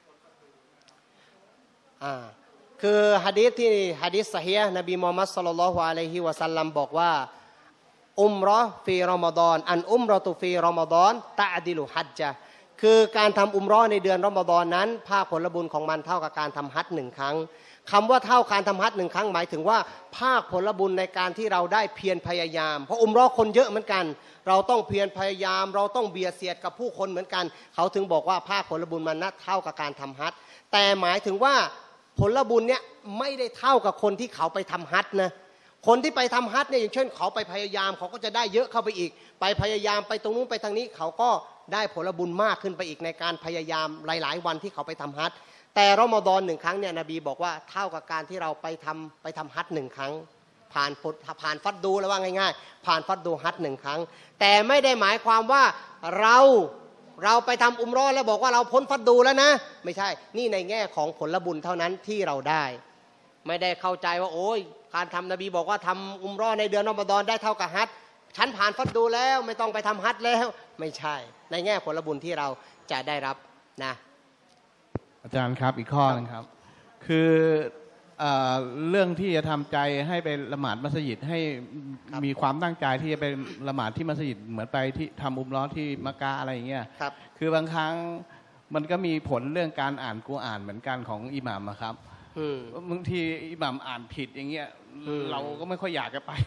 Speaker 2: อ่าคือหะดีษที่หะดีษซอฮีฮ์นบีมุฮัมมัดศ็อลลัลลอฮุอะลัยฮิวะซัลลัมบอกว่าอุมเราะห์ฟีรอมฎอนอันอุมเราะตุฟีรอมฎอนตะอดิลุฮัจญะคือการทำอุมเราะห์ในเดือนรอมฎอนนั้นภาคผลบุญของมันเท่ากับการทำฮัจญ์หนึ่งครั้งคำว่าเท่าการทำฮัจญ์หนึ่งครั้งหมายถึงว่าภาคผลบุญในการที่เราได้เพียรพยายามเพราะอุมเราะห์คนเยอะเหมือนกันเราต้องเพียรพยายามเราต้องเบียดเสียดกับผู้คนเหมือนกันเขาถึงบอกว่าภาคผลบุญมันเท่ากับการทำฮัจญ์แต่หมายถึงว่าผลบุญเนี่ยไม่ได้เท่ากับคนที่เขาไปทำฮัจญ์นะคนที่ไปทำฮัจญ์เนี่ยอย่างเช่นเขาไปพยายามเขาก็จะได้เยอะเข้าไปอีกไปพยายามไปตรงนู้นไปทางนี้เขาก็ได้ผลบุญมากขึ้นไปอีกในการพยายามหลายๆวันที่เขาไปทำฮัจญ์แต่รอมฎอนหนึ่งครั้งเนี่ยนบีบอกว่าเท่ากับการที่เราไปทำไปทำฮัจญ์หนึ่งครั้งผ่านผ่านฟัดดูแล้วว่าง่ายๆผ่านฟัดดูฮัจญ์หนึ่งครั้งแต่ไม่ได้หมายความว่าเราเราไปทำอุมเราะห์แล้วบอกว่าเราพ้นฟัดดูแล้วนะไม่ใช่นี่ในแง่ของผลบุญเท่านั้นที่เราได้ไม่ได้เข้าใจว่าโอ้ยการทำนบีบอกว่าทำอุมเราะห์ในเดือนรอมฎอนได้เท่ากับฮัจญ์ฉันผ่านฟัดดูแล้วไม่ต้องไปทำฮัจญ์แล้วไม่ใช่ในแง่ผลบุญที่เราจะได้รับนะ
Speaker 3: อาจารย์ครับอีกข้อนึงครับคือเอ่อเรื่องที่จะทำใจให้ไปละหมาดมัสยิดให้มีความตั้งใจที่จะไปละหมาดที่มัสยิดเหมือนไปที่ทำอุมเราะห์ที่มักกะอะไรอย่างเงี้ย
Speaker 2: ครับ
Speaker 3: คือบางครั้งมันก็มีผลเรื่องการอ่านกุรอานเหมือนกันของอิหม่ามอะครับบางทีอิหม่ามอ่านผิดอย่างเงี้ยเราก็ไม่ค่อยอยากจะไป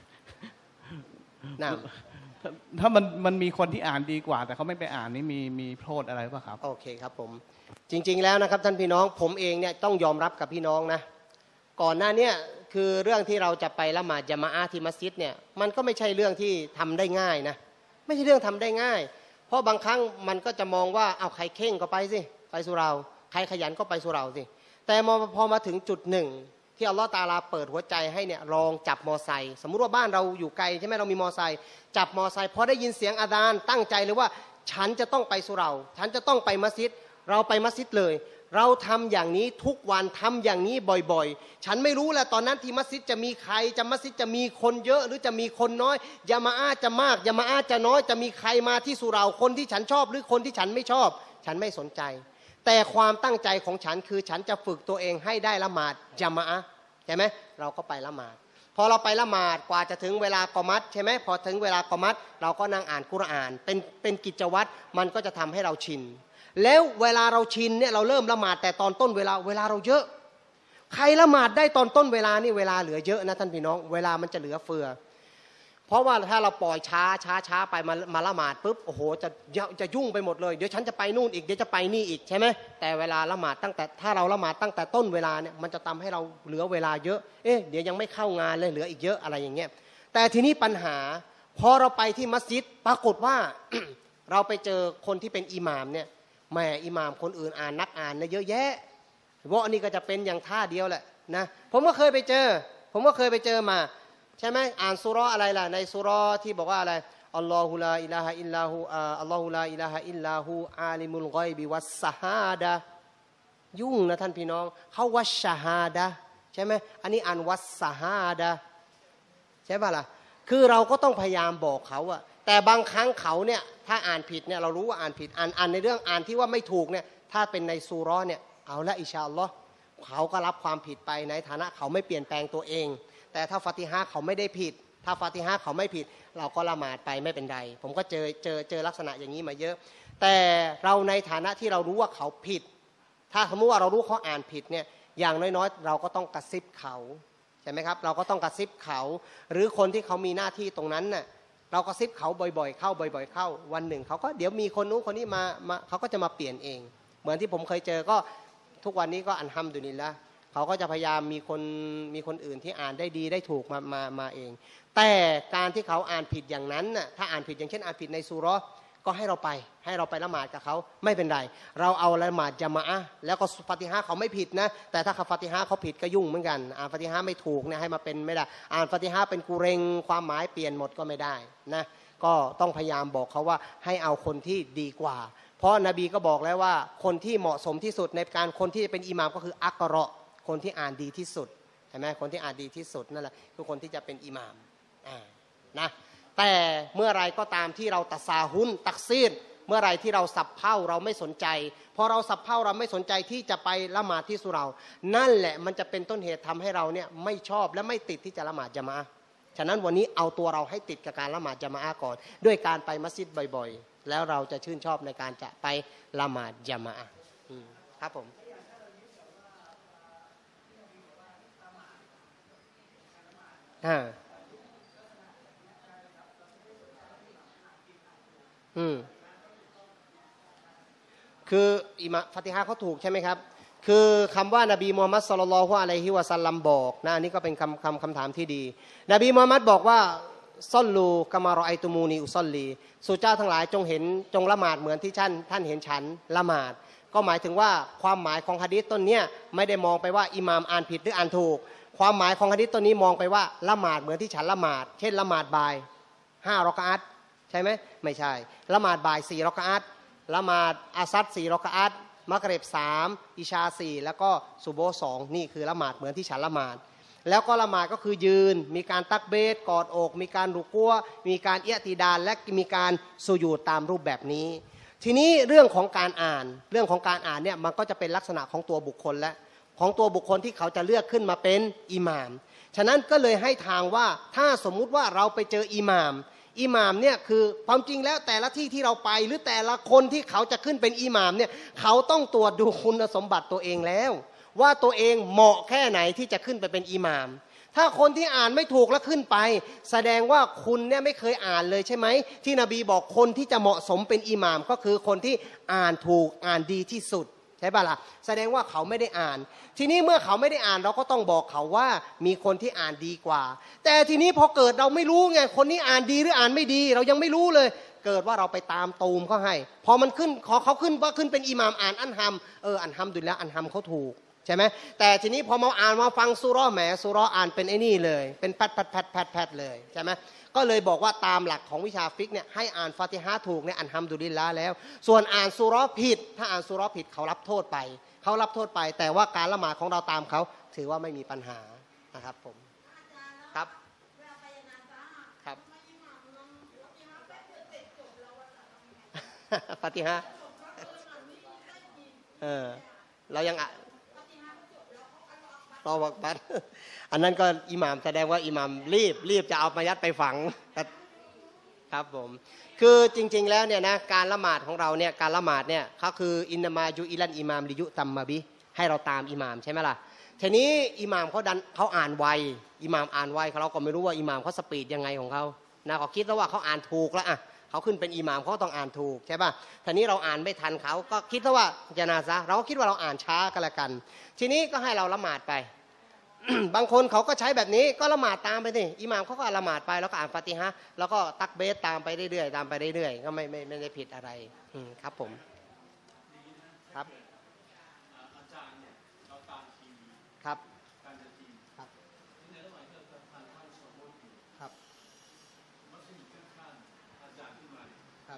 Speaker 2: นะ
Speaker 3: ถ้ามันมันมีคนที่อ่านดีกว่าแต่เขาไม่ไปอ่านนี่มีมีโทษอะไรป่ะครับ
Speaker 2: โอเคครับผมจริงๆแล้วนะครับท่านพี่น้องผมเองเนี่ยต้องยอมรับกับพี่น้องนะก่อนหน้านี้คือเรื่องที่เราจะไปละหมาดญะมาอะห์ที่มัสยิดเนี่ยมันก็ไม่ใช่เรื่องที่ทำได้ง่ายนะไม่ใช่เรื่องทำได้ง่ายเพราะบางครั้งมันก็จะมองว่าเอาใครเข่งก็ไปสิไปสุเราใครขยันก็ไปสุเราสิแต่พอมาถึงจุดหนึ่งที่อัลลอฮฺตะอาลาเปิดหัวใจให้เนี่ยลองจับมอไซค์สมมุติว่าบ้านเราอยู่ไกลใช่ไหมเรามีมอไซค์จับมอไซค์พอได้ยินเสียงอาซานตั้งใจเลยว่าฉันจะต้องไปสุเราฉันจะต้องไปมัสยิดเราไปมัสยิดเลยเราทำอย่างนี้ทุกวันทำอย่างนี้บ่อยๆฉันไม่รู้แหละตอนนั้นที่มัสยิดจะมีใครจะมัสยิดจะมีคนเยอะหรือจะมีคนน้อยยะมาอะห์จะมากยะมาอะห์จะน้อยจะมีใครมาที่สุเราคนที่ฉันชอบหรือคนที่ฉันไม่ชอบฉันไม่สนใจแต่ความตั้งใจของฉันคือฉันจะฝึกตัวเองให้ได้ละหมาดญะมาอะห์ใช่ไหมเราก็ไปละหมาดพอเราไปละหมาดกว่าจะถึงเวลากอมัตใช่ไหมพอถึงเวลากอมัตเราก็นั่งอ่านกุรอานเป็นเป็นกิจวัตรมันก็จะทำให้เราชินแล้วเวลาเราชินเนี่ยเราเริ่มละหมาดแต่ตอนต้นเวลาเวลาเราเยอะใครละหมาดได้ตอนต้นเวลานี่เวลาเหลือเยอะนะท่านพี่น้องเวลามันจะเหลือเฟือเพราะว่าถ้าเราปล่อยช้าช้าช้าไปมามาละหมาดปุ๊บโอ้โหจะจะยุ่งไปหมดเลยเดี๋ยวฉันจะไปนู่นอีกเดี๋ยวจะไปนี่อีกใช่ไหมแต่เวลาละหมาดตั้งแต่ถ้าเราละหมาดตั้งแต่ต้นเวลาเนี่ยมันจะทำให้เราเหลือเวลาเยอะเอ๊ะเดี๋ยวยังไม่เข้างานเลยเหลืออีกเยอะอะไรอย่างเงี้ยแต่ทีนี้ปัญหาพอเราไปที่มัสยิดปรากฏว่า เราไปเจอคนที่เป็นอิหม่ามเนี่ยแม่อิหม่ามคนอื่นอ่านนักอ่านเนี่ยเยอะแยะว่าอันนี้ก็จะเป็นอย่างท่าเดียวแหละนะผมก็เคยไปเจอผมก็เคยไปเจอมาใช่ไหมอ่านซูเราะห์อะไรล่ะในซูเราะห์ที่บอกว่าอะไรอัลลอฮุลาอิลาฮะอิลลาฮูอัลลอฮุลาอิลาฮะอิลลาฮูอาลิมุลฆอยบิวัสซะฮาดะยุ่งนะท่านพี่น้องเขาวัชชะฮาดะใช่ไหมอันนี้อ่านวัสซะฮาดะใช่ป่ะล่ะคือเราก็ต้องพยายามบอกเขาอะแต่บางครั้งเขาเนี่ยถ้าอ่านผิดเนี่ยเรารู้ว่าอ่านผิดอ่านอ่านในเรื่องอ่านที่ว่าไม่ถูกเนี่ยถ้าเป็นในซูเราะห์เนี่ยเอาละอินชาอัลลอฮ์เขาก็รับความผิดไปในฐานะเขาไม่เปลี่ยนแปลงตัวเองแต่ถ้าฟาติฮะห์เขาไม่ได้ผิดถ้าฟาติฮะห์เขาไม่ผิดเราก็ละหมาดไปไม่เป็นไรผมก็เจอเจอเจอลักษณะอย่างนี้มาเยอะแต่เราในฐานะที่เรารู้ว่าเขาผิดถ้าสมมติว่าเรารู้เขาอ่านผิดเนี่ยอย่างน้อยๆเราก็ต้องกระซิบเขาใช่ไหมครับเราก็ต้องกระซิบเขาหรือคนที่เขามีหน้าที่ตรงนั้นน่ะเรากระซิบเขาบ่อยๆเข้าบ่อยๆเข้าวันหนึ่งเขาก็เดี๋ยวมีคนนู้นคนนี้มามาเขาก็จะมาเปลี่ยนเองเหมือนที่ผมเคยเจอก็ทุกวันนี้ก็อัลฮัมดุลิลละห์เขาก็จะพยายามมีคนมีคนอื่นที่อ่านได้ดีได้ถูกมามามาเองแต่การที่เขาอ่านผิดอย่างนั้นน่ะถ้าอ่านผิดอย่างเช่นอ่านผิดในซูเราะห์ก็ให้เราไปให้เราไปละหมาดกับเขาไม่เป็นไรเราเอาละหมาดญะมาอะห์แล้วก็ฟาติฮะห์เขาไม่ผิดนะแต่ถ้าฟาติฮะห์เขาผิดก็ยุ่งเหมือนกันอ่านฟาติฮะห์ไม่ถูกเนี่ยให้มาเป็นไม่ได้อ่านฟาติฮะห์เป็นกูเรงความหมายเปลี่ยนหมดก็ไม่ได้นะก็ต้องพยายามบอกเขาว่าให้เอาคนที่ดีกว่าเพราะนบีก็บอกแล้วว่าคนที่เหมาะสมที่สุดในการคนที่จะเป็นอิหม่ามก็คืออักเราะห์คนที่อ่านดีที่สุดใช่ไหมคนที่อ่านดีที่สุดนั่นแหละคือคนที่จะเป็นอิหม่ามอ่านะแต่เมื่อไรก็ตามที่เราตัซาฮุนตักซีรเมื่อไรที่เราสับเพ่าเราไม่สนใจพอเราสับเพ่าเราไม่สนใจที่จะไปละหมาดที่สุเรานั่นแหละมันจะเป็นต้นเหตุทำให้เราเนี่ยไม่ชอบและไม่ติดที่จะละหมาดญะมาอะห์ฉะนั้นวันนี้เอาตัวเราให้ติดกับการละหมาดญะมาอะห์ก่อนด้วยการไปมัสยิดบ่อยๆแล้วเราจะชื่นชอบในการจะไปละหมาดญะมาอะห์ครับผมอ่าอืมคืออิมามฟาติฮะห์เขาถูกใช่ไหมครับคือคำว่านบีมูฮัมมัดศ็อลลัลลอฮุอะลัยฮิวะซัลลัมบอกนะอันนี้ก็เป็นคำคำคำถามที่ดีนบีมูฮัมมัดบอกว่าซอลลูกะมารอไอตุมูนีอุซอลลีสู่เจ้าทั้งหลายจงเห็นจงละหมาดเหมือนที่ท่านท่านเห็นฉันละหมาดก็หมายถึงว่าความหมายของหะดีษต้นเนี้ยไม่ได้มองไปว่าอิหม่ามอ่านผิดหรืออ่านถูกความหมายของหะดีษต้นนี้มองไปว่าละหมาดเหมือนที่ฉันละหมาดเช่นละหมาดบ่ายห้ารอกะอัตใช่ไหมไม่ใช่ละหมาดบ่ายสี่รอกะอัตละหมาดอาซัดสี่รอกะอัตมักริบสามอิชาสี่แล้วก็ซุโบฮ์สองนี่คือละหมาดเหมือนที่ฉันละหมาดแล้วก็ละหมาดก็คือยืนมีการตักเบสกอดอกมีการรุกัวมีการเอียติดาลและมีการสุญูดตามรูปแบบนี้ทีนี้เรื่องของการอ่านเรื่องของการอ่านเนี่ยมันก็จะเป็นลักษณะของตัวบุคคลและของตัวบุคคลที่เขาจะเลือกขึ้นมาเป็นอิหม่ามฉะนั้นก็เลยให้ทางว่าถ้าสมมุติว่าเราไปเจออิหม่ามอิหม่ามเนี่ยคือความจริงแล้วแต่ละที่ที่เราไปหรือแต่ละคนที่เขาจะขึ้นเป็นอิหม่ามเนี่ยเขาต้องตรวจดูคุณสมบัติตัวเองแล้วว่าตัวเองเหมาะแค่ไหนที่จะขึ้นไปเป็นอิหม่ามถ้าคนที่อ่านไม่ถูกแล้วขึ้นไปแสดงว่าคุณเนี่ยไม่เคยอ่านเลยใช่ไหมที่นบีบอกคนที่จะเหมาะสมเป็นอิหม่ามก็คือคนที่อ่านถูกอ่านดีที่สุดใช่ป่ะล่ะแสดงว่าเขาไม่ได้อ่านทีนี้เมื่อเขาไม่ได้อ่านเราก็ต้องบอกเขาว่ามีคนที่อ่านดีกว่าแต่ทีนี้พอเกิดเราไม่รู้ไงคนนี้อ่านดีหรืออ่านไม่ดีเรายังไม่รู้เลยเกิดว่าเราไปตามตูมเขาให้พอมันขึ้นขอเขาขึ้นว่าขึ้นเป็นอิหม่ามอ่านอันฮัมเอออันฮัมดุลิลละห์อันฮัมเขาถูกใช่ไหมแต่ทีนี้พอมาอ่านมาฟังซูเราะห์แหมซูเราะห์อ่านเป็นไอ้นี่เลยเป็นแพทแพทแพทแพทแพทเลยใช่ไหมก็เลยบอกว่าตามหลักของวิชาฟิกเนี่ยให้อ่านฟาติฮะห์ถูกเนี่ยอัลฮัมดุลิลละห์แล้วส่วนอ่านซูเราะห์ผิดถ้าอ่านซูเราะห์ผิดเขารับโทษไปเขารับโทษไปแต่ว่าการละหมาดของเราตามเขาถือว่าไม่มีปัญหานะครับผมครับครับฟาติฮะห์เออเรายังอ่ะรอวักบัตอันนั้นก็อิหม่ามแสดงว่าอิหม่ามรีบรีบจะเอามายัดไปฝังครับผมคือจริงๆแล้วเนี่ยนะการละหมาดของเราเนี่ยการละหมาดเนี่ยเขาคืออินนามายุอิลันอิมามลิยุตัมมาบิให้เราตามอิหม่ามใช่ไหมล่ะทีนี้อิหม่ามเขาดันเขาอ่านไวอิหม่ามอ่านไวเราก็ไม่รู้ว่าอิหม่ามเขาสปีดยังไงของเขานะเขาคิดแล้วว่าเขาอ่านถูกแล้วอ่ะเขาขึ้นเป็นอิหม่ามเขาต้องอ่านถูกใช่ป่ะทีนี้เราอ่านไม่ทันเขาก็คิดว่าจนาซะเราก็คิดว่าเราอ่านช้าก็แล้วกันทีนี้ก็ให้เราละหมาดไป บางคนเขาก็ใช้แบบนี้ก็ละหมาดตามไปสิอิหม่ามเขาก็ละหมาดไปแล้วก็อ่านฟาติฮะห์แล้วก็ตักเบสตามไปเรื่อยๆตามไปเรื่อยๆก็ไม่ไม่ไม่ได้ผิดอะไรครับผมครับครับครับครับครับ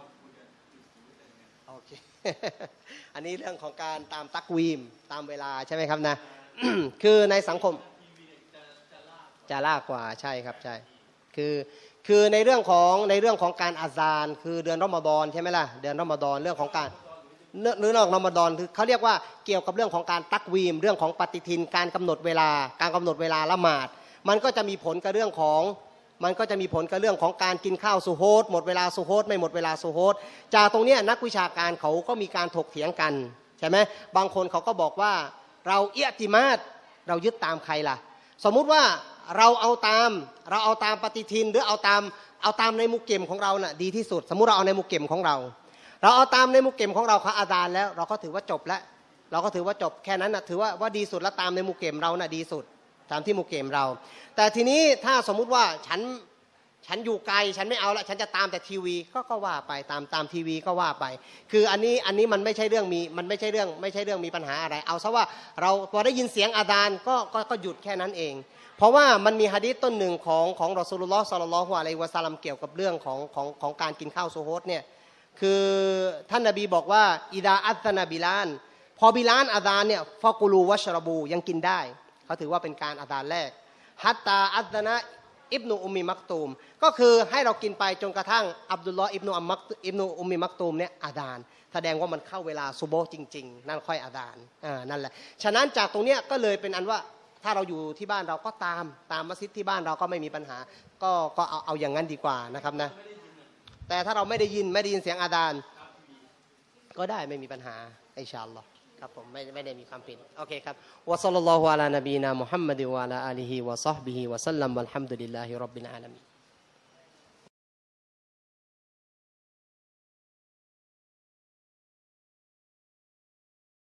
Speaker 2: โอเค อันนี้เรื่องของการตามตักวีมตามเวลาใช่ไหมครับนะ คือในสังคมจะล่ากว่าใช่ครับใช่คือคือในเรื่องของในเรื่องของการอาซานคือเดือนรอมฎอนใช่ไหมล่ะเดือนรอมฎอนเรื่องของการเรื่องเรื่องรอมฎอนคือเขาเรียกว่าเกี่ยวกับเรื่องของการตักวีมเรื่องของปฏิทินการกำหนดเวลาการกำหนดเวลาละหมาดมันก็จะมีผลกับเรื่องของมันก็จะมีผลกับเรื่องของการกินข้าวสุโฮดหมดเวลาสุโฮดไม่หมดเวลาสุโฮดจากตรงนี้นักวิชาการเขาก็มีการถกเถียงกันใช่ไหมบางคนเขาก็บอกว่าเราเอียติมาดเรายึดตามใครล่ะสมมุติว่าเราเอาตามเราเอาตามปฏิทินหรือเอาตามเอาตามในมุกเกมของเราน่ะดีที่สุดสมมุติเราเอาในมุกเกมของเราเราเอาตามในมุกเกมของเราเขาอาดานแล้วเราก็ถือว่าจบแล้วเราก็ถือว่าจบแค่นั้นนะถือว่าว่าดีสุดแล้วตามในมุกเกมเราน่ะดีสุดตามที่มุกเกมเรา แต่ทีนี้ถ้าสมมุติว่าฉันฉันอยู่ไกลฉันไม่เอาละฉันจะตามแต่ทีวีก็ก็ว่าไปตามตามทีวีก็ว่าไปคืออันนี้อันนี้มันไม่ใช่เรื่องมีมันไม่ใช่เรื่องไม่ใช่เรื่องมีปัญหาอะไรเอาซะว่าเราพอได้ยินเสียงอาดานก็ก็ก็หยุดแค่นั้นเองเพราะว่ามันมีหะดีษต้นหนึ่งของของรอซูลุลลอฮ์ ศ็อลลัลลอฮุอะลัยฮิวะซัลลัมเกี่ยวกับเรื่องของของของการกินข้าวซูโฮดเนี่ยคือท่านนบีบอกว่าอิดาอัซนะบิลานพอบิลานอาดานเนี่ยฟะกุลูวัชรบูยังกินได้เขาถือว่าเป็นการอาดานแรกฮัตตาอัซนะอิบนุอุมมิมักตูมก็คือให้เรากินไปจนกระทั่งอับดุลลอฮ์อิบนุอัมมักอิบนุอุมมิมักตูมเนี่ยอาดานแสดงว่ามันเข้าเวลาซุโบฮ์จริงๆนั่นค่อยอาดานอ่านั่นแหละฉะนั้นจากตรงเนี้ยก็เลยเป็นอันว่าถ้าเราอยู่ที่บ้านเราก็ตามตามมัสยิดที่บ้านเราก็ไม่มีปัญหาก็ก็เอาเอาอย่างนั้นดีกว่านะครับนะแต่ถ้าเราไม่ได้ยินไม่ได้ยินเสียงอาดานก็ได้ไม่มีปัญหาอินชาอัลลอฮ์ครับผมไม่ไม่ได้มีความผิดโอเคครับวะศ็อลลัลลอฮุอะลานบีนามุฮัมมัดวะอะลาอาลิฮิวะศอฮบิฮิวะซัลลัมวัลฮัมดุลิลลาฮิร็อบบิลอาลามีน